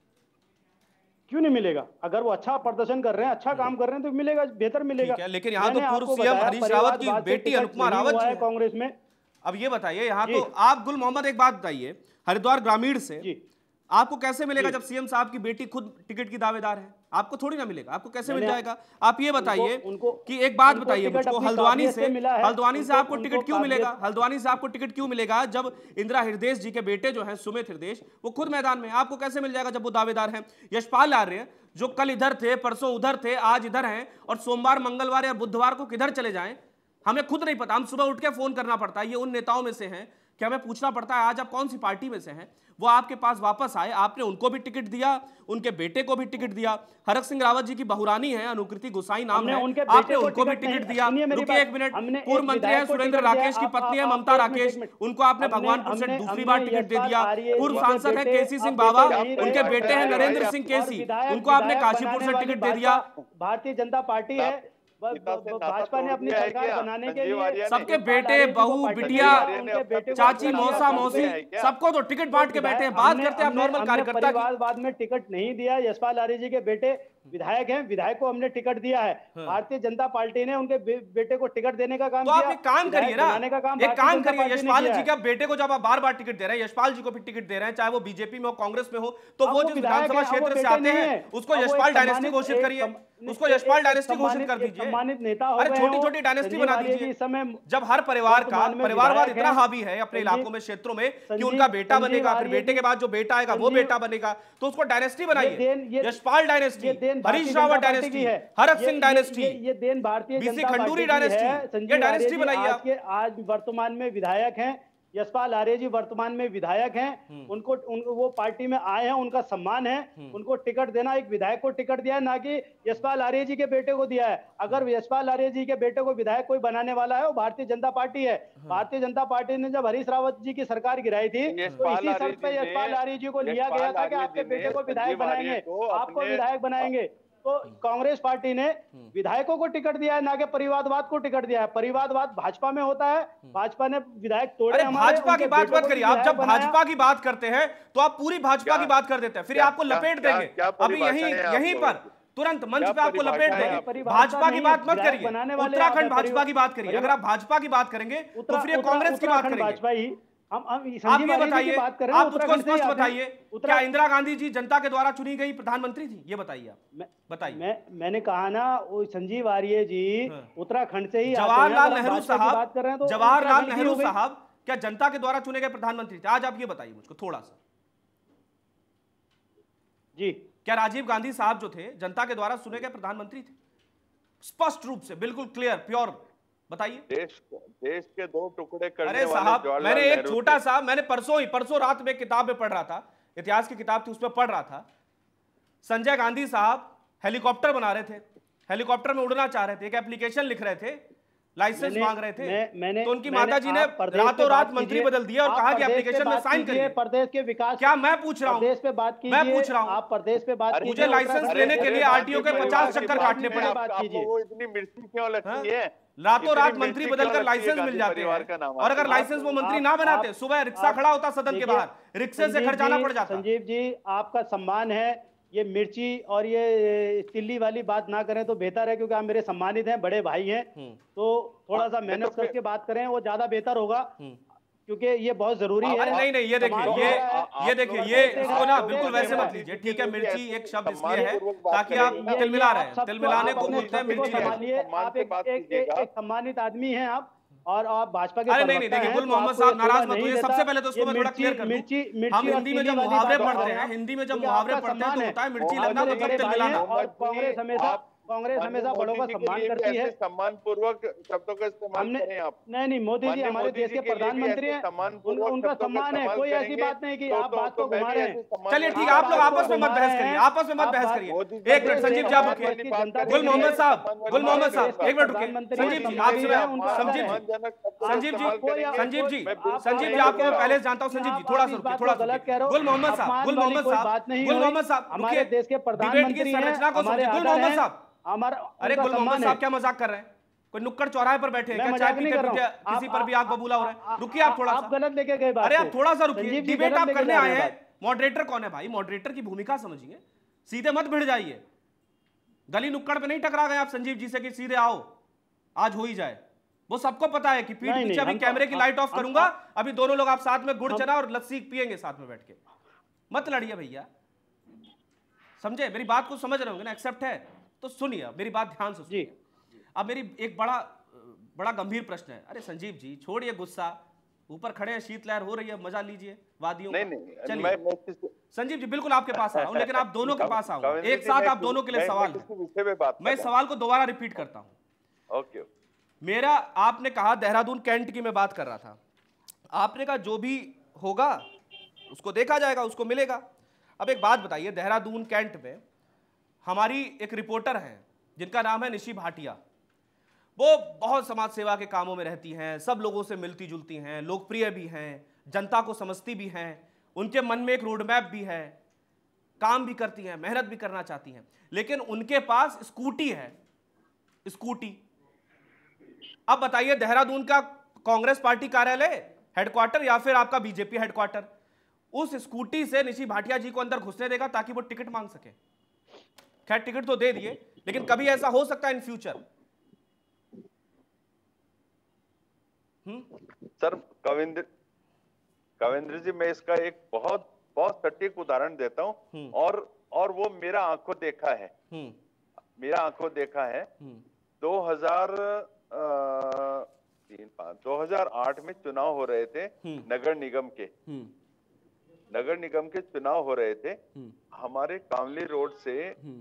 क्यों नहीं मिलेगा? अगर वो अच्छा प्रदर्शन कर रहे हैं, अच्छा काम कर रहे हैं तो मिलेगा, बेहतर मिलेगा। ठीक है, लेकिन यहाँ तो मैंने पूर्व आपको सीएम बताया, हरीश रावत की परिवारवाद से बेटी टिकट अनुपमा नहीं रावत हुआ जी है हैं। कांग्रेस में। अब ये बताइए, यहाँ जी। तो आप गुल मोहम्मद एक बात बताइए, हरिद्वार ग्रामीण से जी। आपको कैसे मिलेगा जब सीएम साहब की बेटी खुद टिकट की दावेदार है? आपको थोड़ी ना मिलेगा, आपको कैसे मिल मैंने- जाएगा? आप ये बताइए उनको- कि एक बात उनको बताइए टिकट मुझको, अपनी हल्द्वानी काबिलियत से से मिला है। हल्द्वानी से उनको- आपको टिकट उनको क्यों मिलेगा? काबिलियत- हल्द्वानी से आपको टिकट क्यों मिलेगा जब इंदिरा हृदय जी के बेटे जो हैं सुमित हृदय, वो खुद मैदान में, आपको कैसे मिल जाएगा जब वो दावेदार हैं? यशपाल आर्य जो कल इधर थे, परसों उधर थे, आज इधर हैं, और सोमवार मंगलवार या बुधवार को किधर चले जाएं हमें खुद नहीं पता। हम सुबह उठ के फोन करना पड़ता है। ये उन नेताओं में से हैं कि हमें पूछना पड़ता है आज आप कौन सी पार्टी में से हैं। वो आपके पास वापस आए, आपने उनको भी टिकट दिया, उनके बेटे को भी टिकट दिया। हरक सिंह रावत जी की बहुरानी है, अनुकृति गोसाई नाम है, उनके बेटे आपने को उनको भी टिकट टिकट नहीं- दिया। सुनिए मेरी रुकिए बात, एक मिनट, हमने पूर्व एक मंत्री हैं विधायक को सुरेंद्र टिकट दिया, राकेश की आप- पत्नी है आप- ममता आप एक मिनट, राकेश, एक मिनट। उनको आपने हमने- भगवानपुर से हमने- दूसरी हमने बार टिकट दे यशपाल दिया। आर्य पूर्व जी के सांसद है बेटे- केसी सिंह आप बाबा, बेटे नहीं उनके रहे, बेटे हैं और नरेंद्र सिंह विधायक- केसी, विधायक उनको आपने बनाने काशीपुर से वाली टिकट दे दिया। भाजपा- भारतीय जनता पार्टी है, ब- ब- भाजपा ने अपनी सरकार बनाने के लिए सबके बेटे, बहू, बिटिया, चाची, मौसा, मौसी, क्या? सबको तो टिकट बांट के बैठे हैं। बात हमने- करते हैं आप हमने- नॉर्मल हमने कार्यकर्ता की। परिवारवाद में टिकट नहीं दिया। यशपाल आर्य जी के बेटे विधायक हैं, विधायक को हमने टिकट दिया है। भारतीय जनता पार्टी ने उनके बे, बेटे को टिकट देने का काम तो किया। आप एक काम विधायक करिए ना, बनाने का काम एक भारतीय काम जनता करिए, पार्टी ने यशपाल किया जी है। का बेटे को जब आप बार बार टिकट दे रहे हैं, यशपाल जी को भी टिकट दे रहे हैं, चाहे वो बीजेपी में हो, कांग्रेस में हो, तो अब वो वो जिस विधायक विधानसभा हैं, अब वो क्षेत्र से बेटे आते नहीं हैं हैं। उसको अब वो यशपाल एक डायनेस्टी सम्मानित- घोषित एक करिए, सम- उसको एक- यशपाल एक डायनेस्टी घोषित सम्मानित- कर एक दीजिए। सम्मानित नेता हो अरे गए छोटी हो। छोटी डायनेस्टी संजीव बना आर्य जी दीजिए। इस समय जब हर परिवार का वर्तमान में परिवारवाद विधायक इतना हैं। हावी है अपने संजीव- इलाकों में, क्षेत्रों में, कि संजीव- उनका बेटा संजीव बनेगा, फिर आर्य बेटे जी- के बाद जो बेटा आएगा वो संजीव- बेटा बनेगा, तो उसको डायनेस्टी ये बनाइए। देन- ये- यशपाल डायनेस्टी, ये देन भारतीय हरीश जनता रावत पार्टी डायनेस्टी, की है। हरक ये- सिंह ये- डायनेस्टी, ये ये देन भारतीय बीसी जनता खंडूरी पार्टी की डायनेस्टी, है। ये संजीव डायनेस्टी आर्य जी बनाइए आज आप। के आज वर्तमान में विधायक हैं। यशपाल आर्य जी वर्तमान में विधायक हैं। उनको उन, वो पार्टी में आए हैं, उनका सम्मान है। उनको टिकट देना, एक विधायक को टिकट दिया है, ना कि यशपाल आर्य जी के बेटे को दिया है। अगर यशपाल आर्य जी के बेटे को विधायक कोई बनाने वाला है वो भारतीय जनता पार्टी है। भारतीय जनता पार्टी ने जब हरीश रावत जी की सरकार गिराई थी तो इसी शर्त पे यशपाल आर्य जी को लिया गया था कि आपके बेटे को विधायक बनाएंगे, आपको विधायक बनाएंगे। तो कांग्रेस पार्टी ने विधायकों को टिकट दिया है, ना कि परिवारवाद को टिकट दिया है। परिवारवाद भाजपा में होता है, भाजपा ने विधायक तोड़े। अरे भाजपा की बात मत करिए आप, जब भाजपा की बात करते हैं तो आप पूरी भाजपा की बात कर देते हैं, फिर आपको लपेट देंगे अभी यहीं यहीं पर तुरंत मंच पे आपको लपेट देंगे। भाजपा की बात मत करिए, उत्तराखंड भाजपा की बात करिए। अगर आप भाजपा की बात करेंगे तो फिर कांग्रेस की बात करेंगे। हम आप ये बताइए, आप मुझको स्पष्ट बताइए, क्या इंदिरा गांधी जी जनता के द्वारा चुनी गई प्रधानमंत्री थी? ये बताइए आप, बताइए। मैं मैंने कहा ना, वो संजीव आर्य जी उत्तराखंड से ही। जवाहरलाल नेहरू साहब, जवाहरलाल नेहरू साहब क्या जनता के द्वारा चुने गए प्रधानमंत्री थे? आज आप ये बताइए मुझको थोड़ा सा जी। क्या राजीव गांधी साहब जो थे जनता के द्वारा चुने गए प्रधानमंत्री थे? स्पष्ट रूप से, बिल्कुल क्लियर, प्योर बताइए। देश देश के दो टुकड़े करने अरे साहब, मैंने एक छोटा सा, मैंने परसों ही परसों रात में किताब में पढ़ रहा था, इतिहास की किताब थी, उसमें पढ़ रहा था। संजय गांधी साहब हेलीकॉप्टर बना रहे थे, हेलीकॉप्टर में उड़ना चाह रहे थे, एक एप्लीकेशन लिख रहे थे, लाइसेंस मांग रहे थे। मैं, मैंने, तो उनकी माता जी ने रातों रात मंत्री बदल दिया और कहा कि एप्लीकेशन में साइन करिए। प्रदेश के विकास, क्या मैं पूछ रहा हूं, प्रदेश पे बात कीजिए, मैं पूछ रहा हूं, आप प्रदेश पे बात कीजिए। मुझे लाइसेंस लेने के लिए आरटीओ के पचास चक्कर काटने पड़े। आपको इतनी मिर्ची क्यों लगती है? रातों रात मंत्री बदलकर लाइसेंस मिल जाते हैं, और अगर लाइसेंस वो मंत्री ना बनाते, सुबह रिक्शा खड़ा होता सदन के बाहर, रिक्शे से घर जाना पड़ जाता। संजीव जी, आपका सम्मान है, ये मिर्ची और ये तिल्ली वाली बात ना करें तो बेहतर है, क्योंकि आप मेरे सम्मानित हैं, बड़े भाई हैं, तो थोड़ा सा मेहनत करके बात करें, वो ज्यादा बेहतर होगा, क्योंकि ये बहुत जरूरी है। नहीं नहीं, ये देखिए, ये ये देखिए, ये इसको ना बिल्कुल वैसे मत लीजिए, ठीक है? मिर्ची एक शब्द इसलिए है ताकि आप तिलमिला रहे हैं, तिलमिलाने को बोलते हैं मिर्ची। आप एक सम्मानित आदमी हैं आप, और आप भाजपा के। अरे नहीं नहीं, देखिए गुल मोहम्मद साहब नाराज मत होइए। सबसे पहले तो उसको मैं थोड़ा क्लियर कर दूं, हम हिंदी में जब मुहावरे पढ़ते हैं, हिंदी में जब मुहावरे पढ़ते हैं तो होता है मिर्ची लगना, मतलब तिलमिलाना। और कांग्रेस हमेशा कांग्रेस हमेशा बड़ों का सम्मान करती है, सम्मान पूर्वक शब्दों का इस्तेमाल करें आप। नहीं नहीं, मोदी जी हमारे देश के प्रधानमंत्री हैं, उनका सम्मान है, कोई ऐसी बात नहीं कि आप बात को घुमा रहे हैं। चलिए ठीक है, आप लोग आपस में मत बहस करिए, आपस में मत बहस करिए। एक मिनट संजीव जी, आप रुकिए। गुल मोहम्मद साहब, गुल मोहम्मद साहब एक मिनट रुकिए। संजीव जी, आप संजीव जी, संजीव जी, संजीव जी, संजीव जी, आपको मैं पहले से जानता हूँ। संजीव जी थोड़ा सा रुकिए, थोड़ा सा। गुल मोहम्मद साहब, गुल मोहम्मद साहब, गुल मोहम्मद साहब, हमारे देश के प्रधानमंत्री हैं, संरचना को समझिए। गुल मोहम्मद साहब, हमारा, अरे गुल मोहम्मद साहब क्या मजाक कर रहे हैं? कोई नुक्कड़ चौराहे पर बैठे हैं क्या? चाय पीते पीते किसी पर भी आग बबूला हो रहा है? रुकिए आप थोड़ा सा, आप गलत लेके गए बात। अरे आप थोड़ा सा रुकिए, डिबेट आप करने आए हैं। मॉडरेटर कौन है भाई? मॉडरेटर की भूमिका समझिए, सीधे मत भिड़ जाइए। गली नुक्कड़ पे नहीं टकरा गए आप संजीव जी से कि सीधे आओ आज हो ही जाए। वो सबको पता है कि पीठ पीछे अभी कैमरे की लाइट ऑफ करूंगा, अभी दोनों लोग आप साथ में गुड़ चना और लस्सी पियेंगे साथ में बैठ के। मत लड़िए भैया, समझे? मेरी बात को समझ रहे होंगे ना? एक्सेप्ट है तो सुनिए, मेरी बात ध्यान से सुनिए। अब मेरी एक बड़ा बड़ा गंभीर प्रश्न है। अरे संजीव जी छोड़िए गुस्सा, ऊपर खड़े हैं, शीतलहर हो रही है, मजा लीजिए वादियों का। नहीं नहीं, चलिए संजीव जी बिल्कुल आपके पास आऊं, लेकिन आप दोनों के पास आऊं, एक साथ आप दोनों के लिए सवाल है। मैं सवाल को दोबारा रिपीट करता हूं। ओके, मेरा, आपने कहा देहरादून कैंट की मैं बात कर रहा था, आपने कहा जो भी होगा उसको देखा जाएगा, उसको मिलेगा। अब एक बात बताइए, देहरादून कैंट में हमारी एक रिपोर्टर हैं जिनका नाम है निशी भाटिया, वो बहुत समाज सेवा के कामों में रहती हैं, सब लोगों से मिलती जुलती हैं, लोकप्रिय भी हैं, जनता को समझती भी हैं, उनके मन में एक रोड मैप भी है, काम भी करती हैं, मेहनत भी करना चाहती हैं, लेकिन उनके पास स्कूटी है, स्कूटी। अब बताइए, देहरादून का कांग्रेस पार्टी कार्यालय हेडक्वार्टर या फिर आपका बीजेपी हेडक्वार्टर उस स्कूटी से निशी भाटिया जी को अंदर घुसने देगा ताकि वो टिकट मांग सके? खैर टिकट तो दे दिए, लेकिन कभी ऐसा हो सकता है in future? Hmm sir, Kavindra Kavindra ji, मैं इसका एक बहुत बहुत सटीक उदाहरण देता हूं, और और वो मेरा आंखों देखा है, मेरा आंखों देखा है। दो हजार तीन पांच दो हजार आठ में चुनाव हो रहे थे, नगर निगम के नगर निगम के चुनाव हो रहे थे। हमारे कांवली रोड से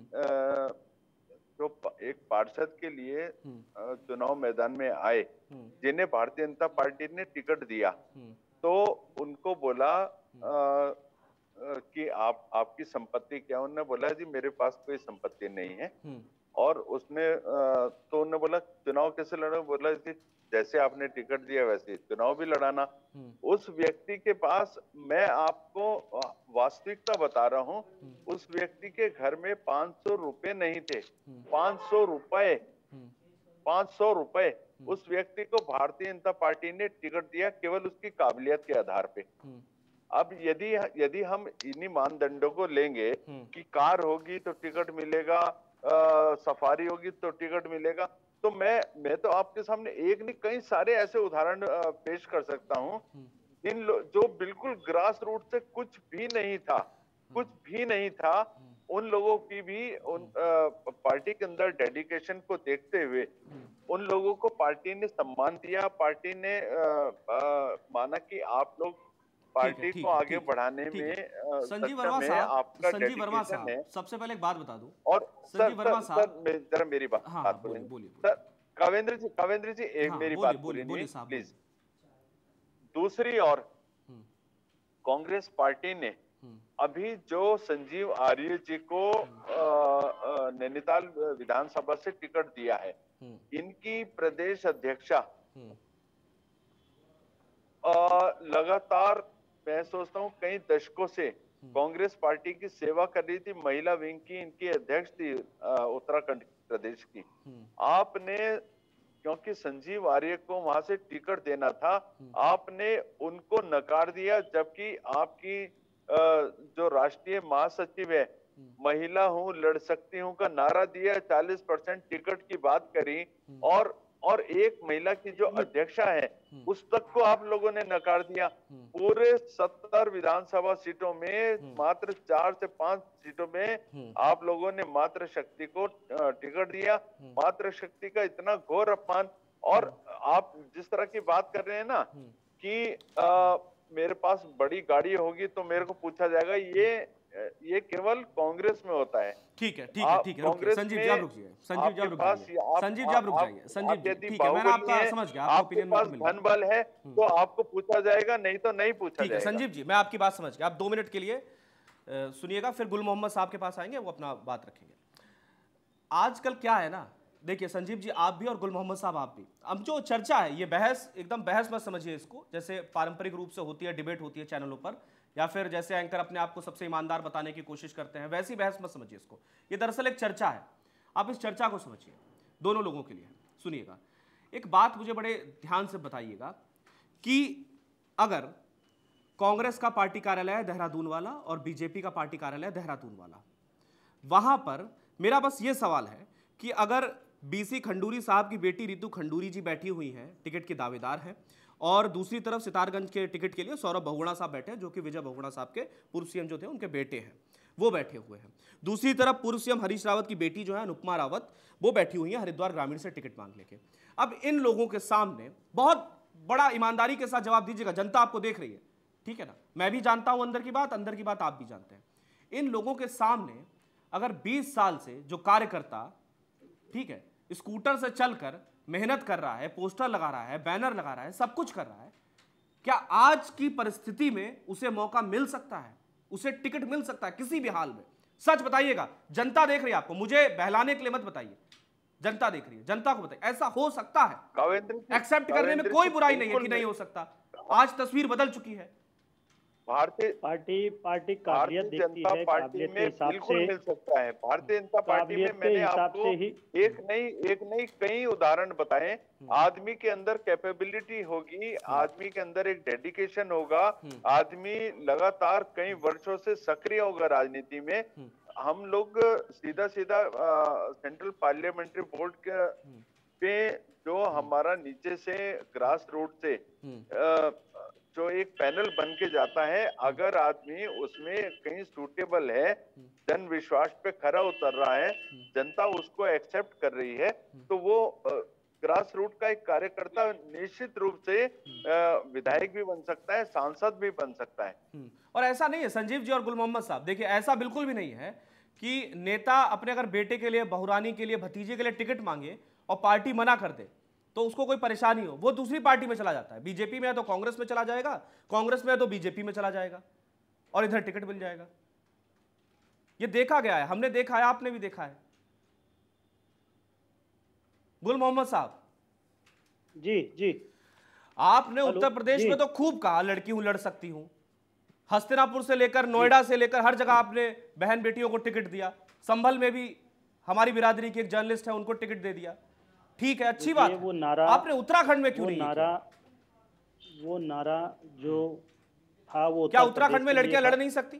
जो एक पार्षद के लिए चुनाव मैदान में आए, जिन्हें भारतीय जनता पार्टी ने टिकट दिया, तो उनको बोला आ, कि आप आपकी संपत्ति क्या? उन्होंने बोला जी मेरे पास कोई संपत्ति नहीं है। और उसने तो उन्होंने बोला चुनाव कैसे लड़ा? बोला कि जैसे आपने टिकट दिया वैसे चुनाव भी लड़ाना। उस व्यक्ति के पास, मैं आपको वास्तविकता बता रहा हूं, उस व्यक्ति के घर में पांच सौ रुपए नहीं थे। पांच सौ रुपए पांच सौ रुपए उस व्यक्ति को भारतीय जनता पार्टी ने टिकट दिया केवल उसकी काबिलियत के आधार पे। अब यदि यदि हम इन्हीं मानदंडों को लेंगे कि कार होगी तो टिकट मिलेगा, आ, सफारी होगी तो टिकट मिलेगा, तो मैं मैं तो आपके सामने एक नहीं कई सारे ऐसे उदाहरण पेश कर सकता हूं जिन जो बिल्कुल ग्रास रूट से कुछ भी नहीं था, कुछ भी नहीं था, उन लोगों की भी उन आ, पार्टी के अंदर डेडिकेशन को देखते हुए उन लोगों को पार्टी ने सम्मान दिया। पार्टी ने आ, आ, माना कि आप लोग पार्टी को आगे बढ़ाने में संजीव वर्मा साहब, आपका संजीव वर्मा साहब, सबसे पहले एक बात बता दूं। और संजीव वर्मा साहब, जरा मेरी बात हाँ, बात बोलिए बोलिए। सर कावेंद्र जी, कावेंद्र जी एक हाँ, मेरी बोलिए, बात बोलिए, पूरी बोलिए नहीं साहब, प्लीज। दूसरी ओर कांग्रेस पार्टी ने अभी जो संजीव आर्य जी को नैनीताल विधानसभा से टिकट दिया है, इनकी प्रदेश अध्यक्षा लगातार मैं सोचता हूँ कई दशकों से कांग्रेस पार्टी की सेवा कर रही थी। महिला विंग की इनकी अध्यक्ष थी उत्तराखंड प्रदेश की। आपने, क्योंकि संजीव आर्य को वहां से टिकट देना था, आपने उनको नकार दिया, जबकि आपकी जो राष्ट्रीय महासचिव है, महिला हूं लड़ सकती हूं का नारा दिया, चालीस परसेंट टिकट की बात करी, और और एक महिला की जो अध्यक्षा है उस तक को आप लोगों ने नकार दिया। पूरे सत्तर विधानसभा सीटों में मात्र चार से पांच सीटों में आप लोगों ने मात्र शक्ति को टिकट दिया। मात्र शक्ति का इतना घोर अपमान। और आप जिस तरह की बात कर रहे हैं ना कि आ, मेरे पास बड़ी गाड़ी होगी तो मेरे को पूछा जाएगा, ये ये केवल कांग्रेस में होता है। ठीक है, ठीक है, ठीक है, रुकिए संजीव जी, आप रुकिए, संजीव जी आप रुक जाइए, संजीव जी आप रुक जाइए, संजीव जी, ठीक है, मैंने आपका समझ गया, आपका ओपिनियन मुझे मिल गया। धन बल है तो आपको पूछा जाएगा, नहीं तो नहीं पूछा जाएगा। संजीव जी, मैं आपकी बात समझ गया, आप दो मिनट के लिए सुनिएगा, फिर गुल मोहम्मद साहब के पास आएंगे, वो अपना बात रखेंगे। आजकल क्या है ना, देखिए संजीव जी, आप भी और गुल मोहम्मद साहब आप भी, अब जो चर्चा है ये बहस, एकदम बहस मत समझिए इसको, जैसे पारंपरिक रूप से होती है, डिबेट होती है चैनलों पर, या फिर जैसे एंकर अपने आप को सबसे ईमानदार बताने की कोशिश करते हैं, वैसी बहस मत समझिए इसको। ये दरअसल एक चर्चा है, आप इस चर्चा को समझिए दोनों लोगों के लिए। सुनिएगा, एक बात मुझे बड़े ध्यान से बताइएगा कि अगर कांग्रेस का पार्टी कार्यालय है देहरादून वाला और बीजेपी का पार्टी कार्यालय है देहरादून वाला, वहां पर मेरा बस ये सवाल है कि अगर बीसी खंडूरी साहब की बेटी रितु खंडूरी जी बैठी हुई हैं, टिकट के दावेदार हैं, और दूसरी तरफ सितारगंज के टिकट के लिए सौरभ बहुगुणा साहब बैठे हैं, जो कि विजय बहुगुणा साहब के पूर्व सीएम जो थे उनके बेटे हैं, वो बैठे हुए हैं। दूसरी तरफ पूर्व सीएम हरीश रावत की बेटी जो है अनुपमा रावत, वो बैठी हुई है हरिद्वार ग्रामीण से टिकट मांग लेके। अब इन लोगों के सामने बहुत बड़ा ईमानदारी के साथ जवाब दीजिएगा, जनता आपको देख रही है, ठीक है ना, मैं भी जानता हूं अंदर की बात, अंदर की बात आप भी जानते हैं। इन लोगों के सामने अगर बीस साल से जो कार्यकर्ता, ठीक है, स्कूटर से चलकर मेहनत कर रहा है, पोस्टर लगा रहा है, बैनर लगा रहा है, सब कुछ कर रहा है, क्या आज की परिस्थिति में उसे मौका मिल सकता है, उसे टिकट मिल सकता है किसी भी हाल में? सच बताइएगा, जनता देख रही है आपको, मुझे बहलाने के लिए मत बताइए, जनता देख रही है, जनता को बताइए, ऐसा हो सकता है? एक्सेप्ट करने में कोई बुराई नहीं है कि नहीं हो सकता, आज तस्वीर बदल चुकी है। भारतीय पार्टी पार्टी काबिलियत देखती है, पार्टी में बिल्कुल मिल सकता है। भारतीय जनता पार्टी में मैंने आपको एक नई एक नई कई उदाहरण बताए। आदमी के अंदर कैपेबिलिटी होगी, आदमी के अंदर एक डेडिकेशन होगा, आदमी लगातार कई वर्षों से सक्रिय होगा राजनीति में। हम लोग सीधा सीधा सेंट्रल पार्लियामेंट्री बोर्ड के पे जो हमारा नीचे से ग्रास रूट से आ, जो एक पैनल बन के जाता है, अगर आदमी उसमें कहीं सूटेबल है, जन विश्वास पे खरा उतर रहा है, जनता उसको एक्सेप्ट कर रही है, तो वो ग्रास रूट का एक कार्यकर्ता निश्चित रूप से विधायक भी बन सकता है, सांसद भी बन सकता है। और ऐसा नहीं है संजीव जी और गुल मोहम्मद साहब, देखिए ऐसा बिल्कुल भी नहीं है कि नेता अपने अगर बेटे के लिए, बहुरानी के लिए, भतीजे के लिए टिकट मांगे और पार्टी मना कर दे तो उसको कोई परेशानी हो, वो दूसरी पार्टी में चला जाता है। बीजेपी में है तो कांग्रेस में चला जाएगा, कांग्रेस में है तो बीजेपी में चला जाएगा और इधर टिकट मिल जाएगा। ये देखा गया है, हमने देखा है, आपने भी देखा है। गुल मोहम्मद साहब जी जी आपने उत्तर प्रदेश में तो खूब कहा लड़की हूं, लड़ सकती हूं। हस्तिनापुर से लेकर नोएडा से लेकर हर जगह आपने बहन बेटियों को टिकट दिया। संभल में भी हमारी बिरादरी की एक जर्नलिस्ट है, उनको टिकट दे दिया। ठीक है, अच्छी बात वो है। नारा आपने उत्तराखंड में क्यों वो नहीं नारा वो नारा जो था वो क्या उत्तराखंड में लड़कियां लड़ नहीं सकती?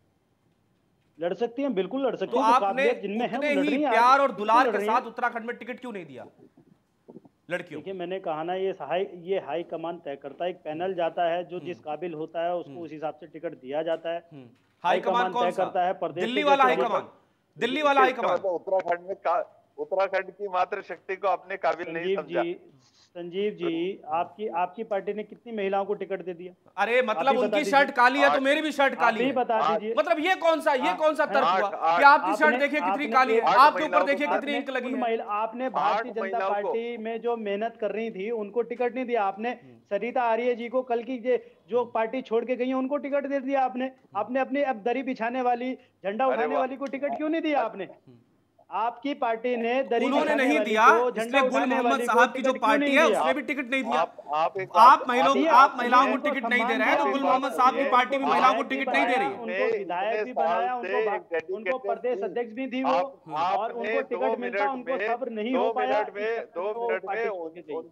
लड़ सकती हैं, बिल्कुल लड़ सकती तो हैं। आपने जिनमें है उतने वो लड़ ही रही हैं, प्यार और बिल्कुल दुलार लड़ के रही साथ हैं। उत्तराखंड में टिकट क्यों नहीं दिया लड़कियों को? देखिए, मैंने कहा ना, ये हाई ये हाई कमान तय करता है। एक पैनल जाता है, जो जिस काबिल होता है उसको उस हिसाब से टिकट दिया जाता है। हाई कमान कौन तय सा? करता है प्रदेश दिल्ली के वाला हाई जैसे- कमान, दिल्ली वाला हाई कमान। मतलब उत्तराखंड में का, उत्तराखंड की मात्र शक्ति को अपने काबिल नहीं संजीव समझा। जी संजीव जी आपकी आपकी पार्टी ने कितनी महिलाओं को टिकट दे दिया? अरे मतलब आप ही बता उनकी दीजिए। शर्ट काली है तो मेरी भी शर्ट आप काली ही है। बता दीजिए। मतलब ये कौन सा ये कौन सा तर्क आठ- हुआ आठ- कि आपकी आपने- शर्ट देखिए कितनी आपने काली है, एक- आठ आपके ऊपर महिलाओं देखिए को कितनी आपने इंक लगी उन है। महिला आपने भारतीय आठ जनता महिलाओं को- पार्टी में जो मेहनत कर रही थी उनको टिकट नहीं दिया आपने। सरिता आर्य जी को कल की जे- जो पार्टी छोड़ के गई है उनको टिकट दे दिया आपने। आपने अपनी अब दरी बिछाने वाली, झंडा अरे उठाने वाह। वाली को टिकट क्यों नहीं दिया आपने? आपकी पार्टी ने दरी उन्होंने बिछाने नहीं वाली दिया, को, झंडा इसलिए गुल उठाने मोहम्मद वाली को साहब की जो टिकट क्यों पार्टी नहीं है दिया? उसने भी टिकट नहीं दिया। आप आप एक आप बात- महिलाओं दिया, आप आपने महिलाओं को उनको टिकट नहीं दे सम्मान रहे हैं तो दिया, गुल उनको मोहम्मद साहब की ये- पार्टी भी उनको महिलाओं को विधायक टिकट भी नहीं दे रही बनाया, है। उनको विधायक भी बनाया, उनको dedicated उनको प्रदेश थी। अध्यक्ष भी थी वो, आप- और आपने उनको दो टिकट मिलता, मिनट उनको में- सब्र नहीं दो हो पाया। मिनट में दो वो मिनट पार्टी में छोड़ के उन- गई। उन-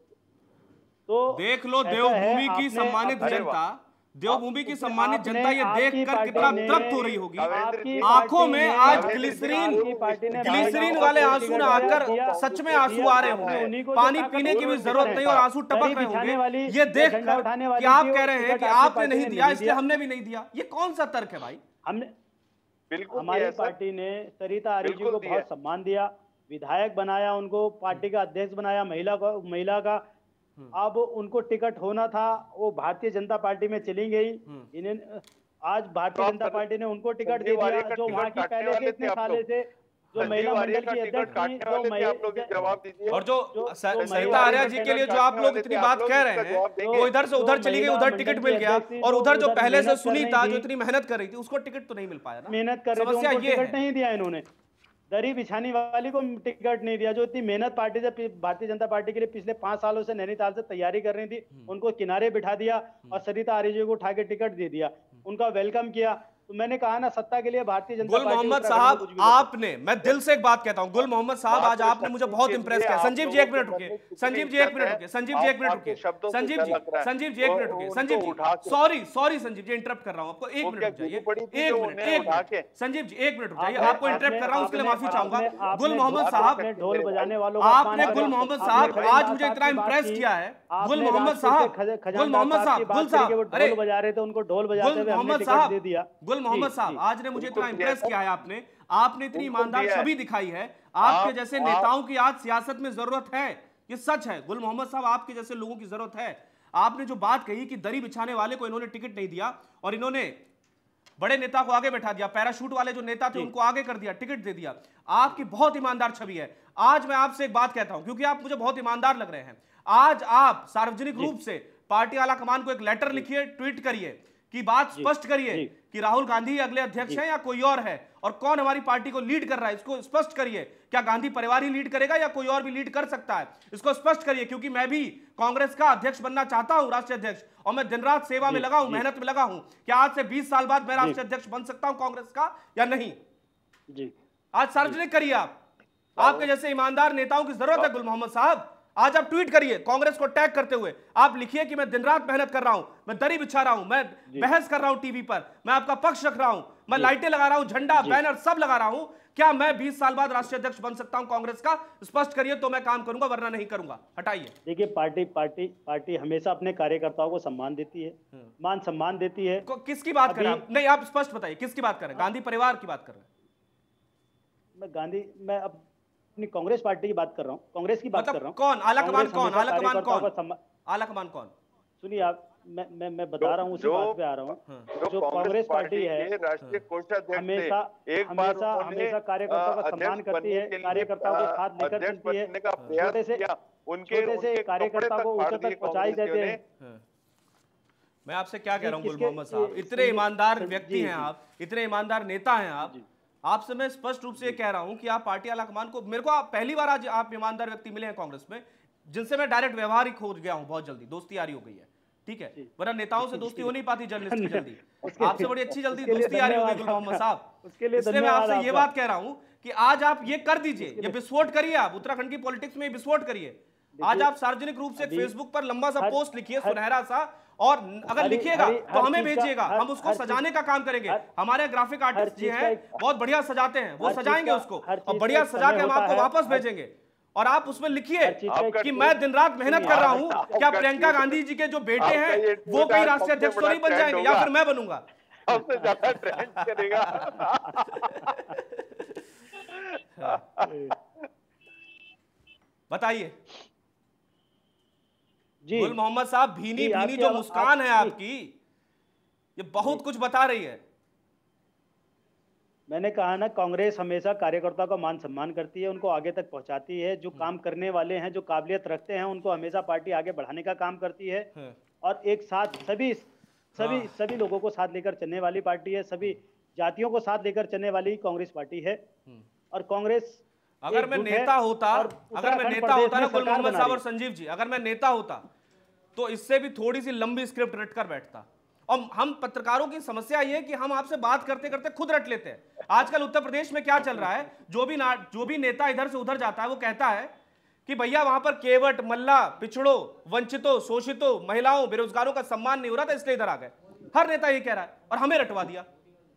तो देख लो ऐसा है, देवभूमि की आपने- सम्मानित आपने- जनता, देवभूमि की सम्मानित आपने- जनता ये आपकी देखकर पार्टी कितना ने- तृप्त हो रही होगी। आपकी आंखों पार्टी में ने- आज आपकी ग्लिसरीन पार्टी ने ग्लिसरीन महिलाओं वाले को आंसू टिकट न दिया, आकर दिया, सच में दिया, आंसू आ रहे आपने होंगे। उन्हीं को पानी जो पीने की भी ताकत जरूरत है। नहीं और आंसू टपक दरी रहे बिछाने होंगे वाली, ये झंडा देखकर उठाने कि वाली आप की कह रहे हैं टिकट कि आपकी आपने पार्टी नहीं ने दिया नहीं इसलिए दिया। हमने भी नहीं दिया। ये कौन सा तर्क है भाई? हमने बिल्कुल हमारी दिया, सर। पार्टी ने सरिता आर्य जी बिल्कुल को दिया। बहुत सम्मान दिया, विधायक बनाया, उनको पार्टी का अध्यक्ष बनाया, महिला को महिला का। अब उनको टिकट होना था, वो भारतीय जनता पार्टी में चली गई। इन्हें आज भारतीय तो आप जनता सर- पार्टी ने उनको टिकट दे संजीव आर्य दिया, का जो वहाँ टिकट की काटने पहले के वाले इतने थे आप सालों लोग। से जो संजीव महिला आर्य मंडल का की टिकट अध्यक्ष थी, काटने जो वाले थे महि- आप लोग, जो- जवाब दीजिए। और जो जो- स- जो सरिता महिला आर्या मंडल जी के के लिए जो आप लोग इतनी बात कह रहे हैं वो इधर से उधर चली गई, उधर टिकट मिल गया, और उधर जो पहले से सुनीता जो इतनी मेहनत कर रही थी उसको टिकट तो नहीं मिल पाया ना। मेहनत कर रहे थे, समस्या उनको ये टिकट है। नहीं दिया इन्होंने। दरी बिछाने वाली को टिकट नहीं दिया, जो इतनी मेहनत पार्टी से भारतीय जनता पार्टी के लिए पिछले पांच सालों से नैनीताल से तैयारी कर रही थी, उनको किनारे बिठा दिया और सरिता आर्य जी को उठा के टिकट दे दिया, उनका वेलकम किया। तो मैंने कहा ना, सत्ता के लिए भारतीय जनता गुल पार्टी मोहम्मद उत्तराखंड में साहब कुछ भी कर सकती है। आपने, मैं दिल से एक बात कहता हूं, गुल मोहम्मद साहब आज आपने मुझे बहुत इंप्रेस किया। संजीव जी एक मिनट रुकिए, संजीव जी एक मिनट रुकिए, संजीव जी एक मिनट रुकिए, संजीव जी संजीव जी एक मिनट रुकिए, Sanjeev ji sorry sorry Sanjeev ji interrupt कर रहा हूं आपको, एक मिनट रुक जाइए, एक मिनट एक मिनट संजीव जी एक मिनट रुक जाइए, आपको इंटरप्ट कर रहा हूं उसके लिए माफी चाहूंगा। गुल मोहम्मद साहब, ढोल बजाने वालों आपने गुल मोहम्मद साहब आज मुझे इतना इंप्रेस किया है। गुल मोहम्मद साहब, गुल मोहम्मद साहब, गुल साहब, अरे ढोल बजा रहे थे, उनको ढोल बजाते गुल हुए हमने मोहम्मद टिकट साहब, दे दिया। गुल मोहम्मद साहब आज ने मुझे इतना इंप्रेस किया है आपने, आपने इतनी ईमानदार छवि दिखाई है। आपके जैसे नेताओं की आज सियासत में जरूरत है, ये सच है। गुल मोहम्मद साहब आपके जैसे लोगों की जरूरत है। आपने जो बात कही कि दरी बिछाने वाले को इन्होंने टिकट नहीं दिया और इन्होंने बड़े नेता को आगे बैठा दिया, पैराशूट वाले जो नेता थे उनको आगे कर दिया, टिकट दे दिया, आपकी बहुत ईमानदार छवि है। आज मैं आपसे एक बात कहता हूं क्योंकि आप मुझे बहुत ईमानदार लग रहे हैं। आज आप सार्वजनिक रूप से पार्टी आला कमान को एक लेटर लिखिए, ट्वीट करिए कि बात स्पष्ट करिए कि राहुल गांधी अगले अध्यक्ष हैं या कोई और है, और कौन हमारी पार्टी को लीड कर रहा है, इसको स्पष्ट करिए। क्या गांधी परिवार ही लीड करेगा या कोई और भी लीड कर सकता है, इसको स्पष्ट करिए। क्योंकि मैं भी कांग्रेस का अध्यक्ष बनना चाहता हूं, राष्ट्रीय अध्यक्ष, और मैं दिन रात सेवा में लगा हूं, मेहनत में लगा हूं। क्या आज से बीस साल बाद मैं राष्ट्रीय अध्यक्ष बन सकता हूं कांग्रेस का या नहीं? जी आज सार्वजनिक करिए। आप आपके जैसे ईमानदार नेताओं की जरूरत है गुल मोहम्मद साहब। आज आप ट्वीट करिए कांग्रेस को टैग करते हुए, आप लिखिए कि मैं दिन रात मेहनत कर रहा हूं, मैं दरी बिछा रहा हूं, मैं बहस कर रहा हूं टीवी पर, मैं आपका पक्ष रख रहा हूं, मैं लाइटें लगा रहा हूं, झंडा बैनर सब लगा रहा हूं। क्या मैं बीस साल बाद राष्ट्रीय अध्यक्ष बन सकता हूं कांग्रेस का? स्पष्ट करिए तो मैं काम करूंगा, वरना नहीं करूंगा। हटाइए। देखिए, पार्टी पार्टी पार्टी हमेशा अपने कार्यकर्ताओं को सम्मान देती है, मान सम्मान देती है। किसकी बात कर रहे हैं आप? नहीं, आप स्पष्ट बताइए किसकी बात कर रहे हैं? गांधी परिवार की बात कर रहे हैं? मैं गांधी मैं अब अपनी कांग्रेस पार्टी की बात कर रहा हूँ, कांग्रेस की बात मतलब कर रहा हूँ। कौन? आला कमान कौन? आला कमान कार्यकर्ताओं का कौन? सम्मान- आला कमान कौन? सुनिए आप, मैं मैं मैं बता रहा हूँ, उसी जो- बात पे आ रहा हूँ। जो जो कांग्रेस पार्टी है के राष्ट्रीय कोषाध्यक्ष हमेशा थे, एक बार हमेशा उन्होंने हमेशा कार्यकर्ताओं का अध्यक्ष सम्मान करती बनने है, के लिए, कार्यकर्ताओं को साथ लेकर अध्यक्ष चलती है, बनने का प्रयास छोटे से किया। उनके छोटे से उनके कार्यकर्ता कपड़े को तक फाड़ ऊंचे दिए तक पहुंचाई कांग्रेसियों देते ने। हैं। मैं आपसे क्या कह रहा हूं गुल किसके- मोहम्मद साहब, ये- इतने ये- ईमानदार जी, व्यक्ति जी, हैं जी। आप, इतने ईमानदार नेता हैं आप। आपसे मैं स्पष्ट रूप से ये कह रहा हूं कि आप पार्टी आला कमान को, मेरे को आप पहली बार आज आप ईमानदार व्यक्ति मिले हैं कांग्रेस में, जिनसे मैं डायरेक्ट व्यवहारिक हो गया हूं, बहुत जल्दी दोस्ती यारी हो गई है, ठीक है, वरना नेताओं से दोस्ती हो नहीं पाती जर्नलिस्ट की जल्दी, आपसे बड़ी अच्छी जल्दी दोस्ती यारी हो गई गुल मोहम्मद साहब। इसलिए मैं आपसे ये बात कह रहा हूं कि आज आप ये कर दीजिए, ये विस्फोट करिए, आप उत्तराखंड की पॉलिटिक्स में विस्फोट करिए। आज आप सार्वजनिक रूप से फेसबुक पर लंबा सा पोस्ट लिखिए सुनहरा सा, और अगर लिखिएगा तो हमें भेजिएगा, हम उसको सजाने का काम करेंगे। हमारे ग्राफिक आर्टिस्ट जी हैं, बहुत बढ़िया सजाते हैं, वो सजाएंगे उसको और बढ़िया सजा के हम आपको वापस भेजेंगे। और आप उसमें लिखिए कि मैं दिन रात मेहनत कर रहा हूं, क्या प्रियंका गांधी जी के जो बेटे हैं वो कहीं राष्ट्रीय अध्यक्ष तो नहीं बन जाएंगे, या फिर मैं बनूंगा? सबसे ज्यादा ट्रेंड करेगा। बताइए गुल मोहम्मद साहब, भीनी भीनी जो मुस्कान है आपकी, ये बहुत कुछ बता रही है। मैंने कहा ना, कांग्रेस हमेशा कार्यकर्ताओं का मान सम्मान करती है, उनको आगे तक पहुंचाती है। जो काम करने वाले हैं, जो काबिलियत रखते हैं, उनको हमेशा पार्टी आगे बढ़ाने का काम करती है। और एक साथ सभी सभी सभी लोगों को साथ लेकर चलने वाली पार्टी है, सभी जातियों को साथ लेकर चलने वाली कांग्रेस पार्टी है। और कांग्रेस, अगर मैं नेता होता अगर मैं नेता होता ना गुल मोहम्मद साहब और संजीव जी, अगर मैं नेता होता तो इससे भी थोड़ी सी लंबी स्क्रिप्ट रटकर बैठता। और हम पत्रकारों की समस्या ये है कि हम आपसे बात करते करते खुद रट लेते हैं। आजकल उत्तर प्रदेश में क्या चल रहा है, जो भी जो भी नेता इधर से उधर जाता है वो कहता है कि भैया वहां पर केवट, मल्ला, पिछड़ों, वंचितों, शोषितों, महिलाओं, बेरोजगारों का सम्मान नहीं हो रहा था इसलिए इधर आ गए। हर नेता ये कह रहा है और हमें रटवा दिया।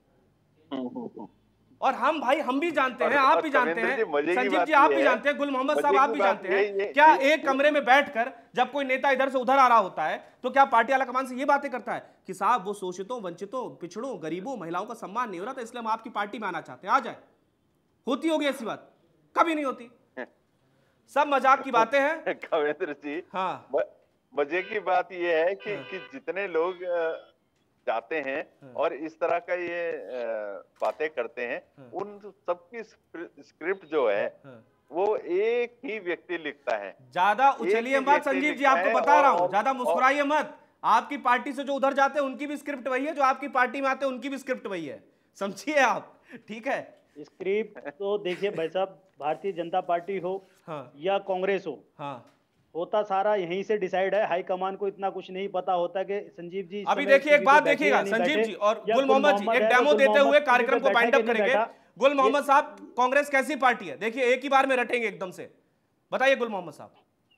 और हम भाई हम भी जानते हैं, आप भी जानते हैं, संजीव जी आप भी जानते हैं, गुल मोहम्मद साहब आप भी जानते हैं, क्या एक कमरे में बैठकर जब कोई नेता इधर से उधर आ रहा होता है तो क्या पार्टी आला कमान से ये बातें करता है कि साहब वो शोषितों, वंचितों, पिछड़ों, गरीबों, महिलाओं का सम्मान नहीं हो रहा था इसलिए हम आपकी पार्टी में आना चाहते हैं, आ जाए? होती होगी ऐसी बात? कभी नहीं होती। सब मजाक की बातें हैं कविंद्र जी। हाँ, मजे की बात यह है कि, कि जितने लोग जाते हैं और इस तरह का ये बातें करते हैं, उन सबकी स्क्रिप्ट जो है वो एक ही व्यक्ति लिखता है। ज्यादा उछलिए मत संजीव जी, आपको बता रहा हूं, ज्यादा मुस्कुराइए मत। आपकी पार्टी से जो उधर जाते हैं उनकी भी स्क्रिप्ट वही है, जो आपकी पार्टी में आते हैं उनकी भी स्क्रिप्ट वही है, समझिए आप, ठीक है? स्क्रिप्ट तो देखिए भाई साहब, भारतीय जनता पार्टी हो हाँ, या कांग्रेस हो, हाँ, होता सारा यहीं से डिसाइड है। हाईकमान को इतना कुछ नहीं पता होता कि संजीव जी अभी देखिए एक बात देखिएगा संजीव जी और गुल मोहम्मद जी एक डेमो देते हुए कार्यक्रम को वाइंड अप करेंगे। गुल मोहम्मद साहब, कांग्रेस कैसी पार्टी है? देखिए एक ही बार में रटेंगे एकदम से, बताइए गुल मोहम्मद साहब।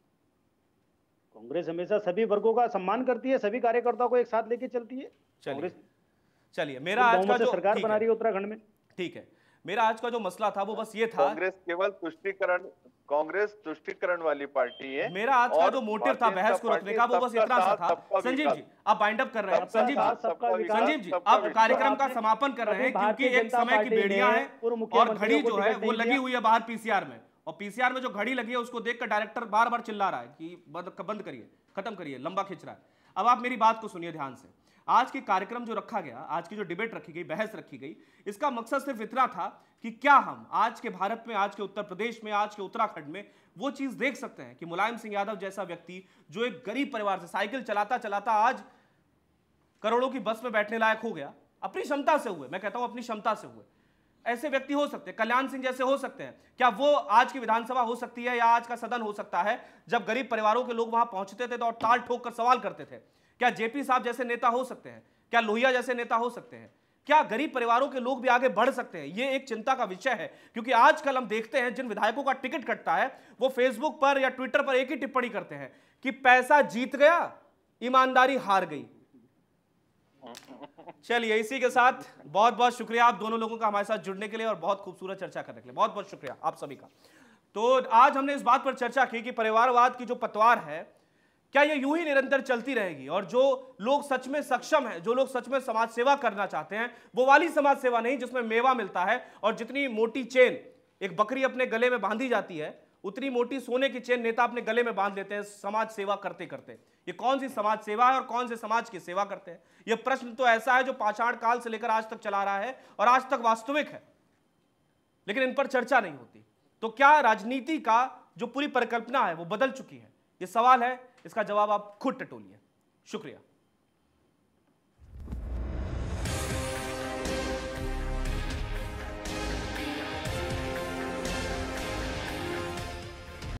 कांग्रेस हमेशा सभी वर्गों का सम्मान करती है, सभी कार्यकर्ताओं को एक साथ लेके चलती है। चलिए चलिए, मेरा आज का जो सरकार बना रही है उत्तराखंड में, ठीक है, मेरा आज का जो मसला था वो बस ये था, कांग्रेस केवल तुष्टीकरण कांग्रेस तुष्टीकरण वाली पार्टी है। मेरा आज का जो मोटिव था बहस को रखने का वो बस इतना सा था। संजीव जी आप बाइंड अप कर रहे हैं, संजीव जी संजीव जी आप कार्यक्रम का समापन कर रहे हैं क्योंकि एक समय की बेड़ियां हैं और घड़ी जो है वो लगी हुई है बाहर पीसीआर में, और पीसीआर में जो घड़ी लगी है उसको देखकर डायरेक्टर बार बार चिल्ला रहा है कि बंद करिए, खत्म करिए, लंबा खिंच रहा है। अब आप मेरी बात को सुनिए ध्यान से। आज की कार्यक्रम जो रखा गया, आज की जो डिबेट रखी गई, बहस रखी गई, इसका मकसद सिर्फ इतना था कि क्या हम आज के भारत में, आज के उत्तर प्रदेश में, आज के उत्तराखंड में वो चीज देख सकते हैं कि मुलायम सिंह यादव जैसा व्यक्ति जो एक गरीब परिवार से साइकिल चलाता चलाता आज करोड़ों की बस में बैठने लायक हो गया, अपनी क्षमता से हुए, मैं कहता हूं अपनी क्षमता से हुए, ऐसे व्यक्ति हो सकते हैं, कल्याण सिंह जैसे हो सकते हैं। क्या वो आज की विधानसभा हो सकती है या आज का सदन हो सकता है जब गरीब परिवारों के लोग वहां पहुंचते थे तो और ताल ठोक कर सवाल करते थे? क्या जेपी साहब जैसे नेता हो सकते हैं? क्या लोहिया जैसे नेता हो सकते हैं? क्या गरीब परिवारों के लोग भी आगे बढ़ सकते हैं? ये एक चिंता का विषय है, क्योंकि आजकल हम देखते हैं जिन विधायकों का टिकट कटता है वो फेसबुक पर या ट्विटर पर एक ही टिप्पणी करते हैं कि पैसा जीत गया, ईमानदारी हार गई। चलिए इसी के साथ बहुत बहुत शुक्रिया आप दोनों लोगों का हमारे साथ जुड़ने के लिए और बहुत खूबसूरत चर्चा करने के लिए, बहुत बहुत शुक्रिया आप सभी का। तो आज हमने इस बात पर चर्चा की कि परिवारवाद की जो पतवार है क्या ये यूं ही निरंतर चलती रहेगी, और जो लोग सच में सक्षम हैं, जो लोग सच में समाज सेवा करना चाहते हैं, वो वाली समाज सेवा नहीं जिसमें मेवा मिलता है और जितनी मोटी चेन एक बकरी अपने गले में बांधी जाती है उतनी मोटी सोने की चेन नेता अपने गले में बांध लेते हैं समाज सेवा करते करते। ये कौन सी समाज सेवा है और कौन से समाज की सेवा करते हैं? ये प्रश्न तो ऐसा है जो पाषाण काल से लेकर आज तक चला रहा है और आज तक वास्तविक है, लेकिन इन पर चर्चा नहीं होती। तो क्या राजनीति का जो पूरी परिकल्पना है वो बदल चुकी है? ये सवाल है, इसका जवाब आप खुद टटोलिए। शुक्रिया।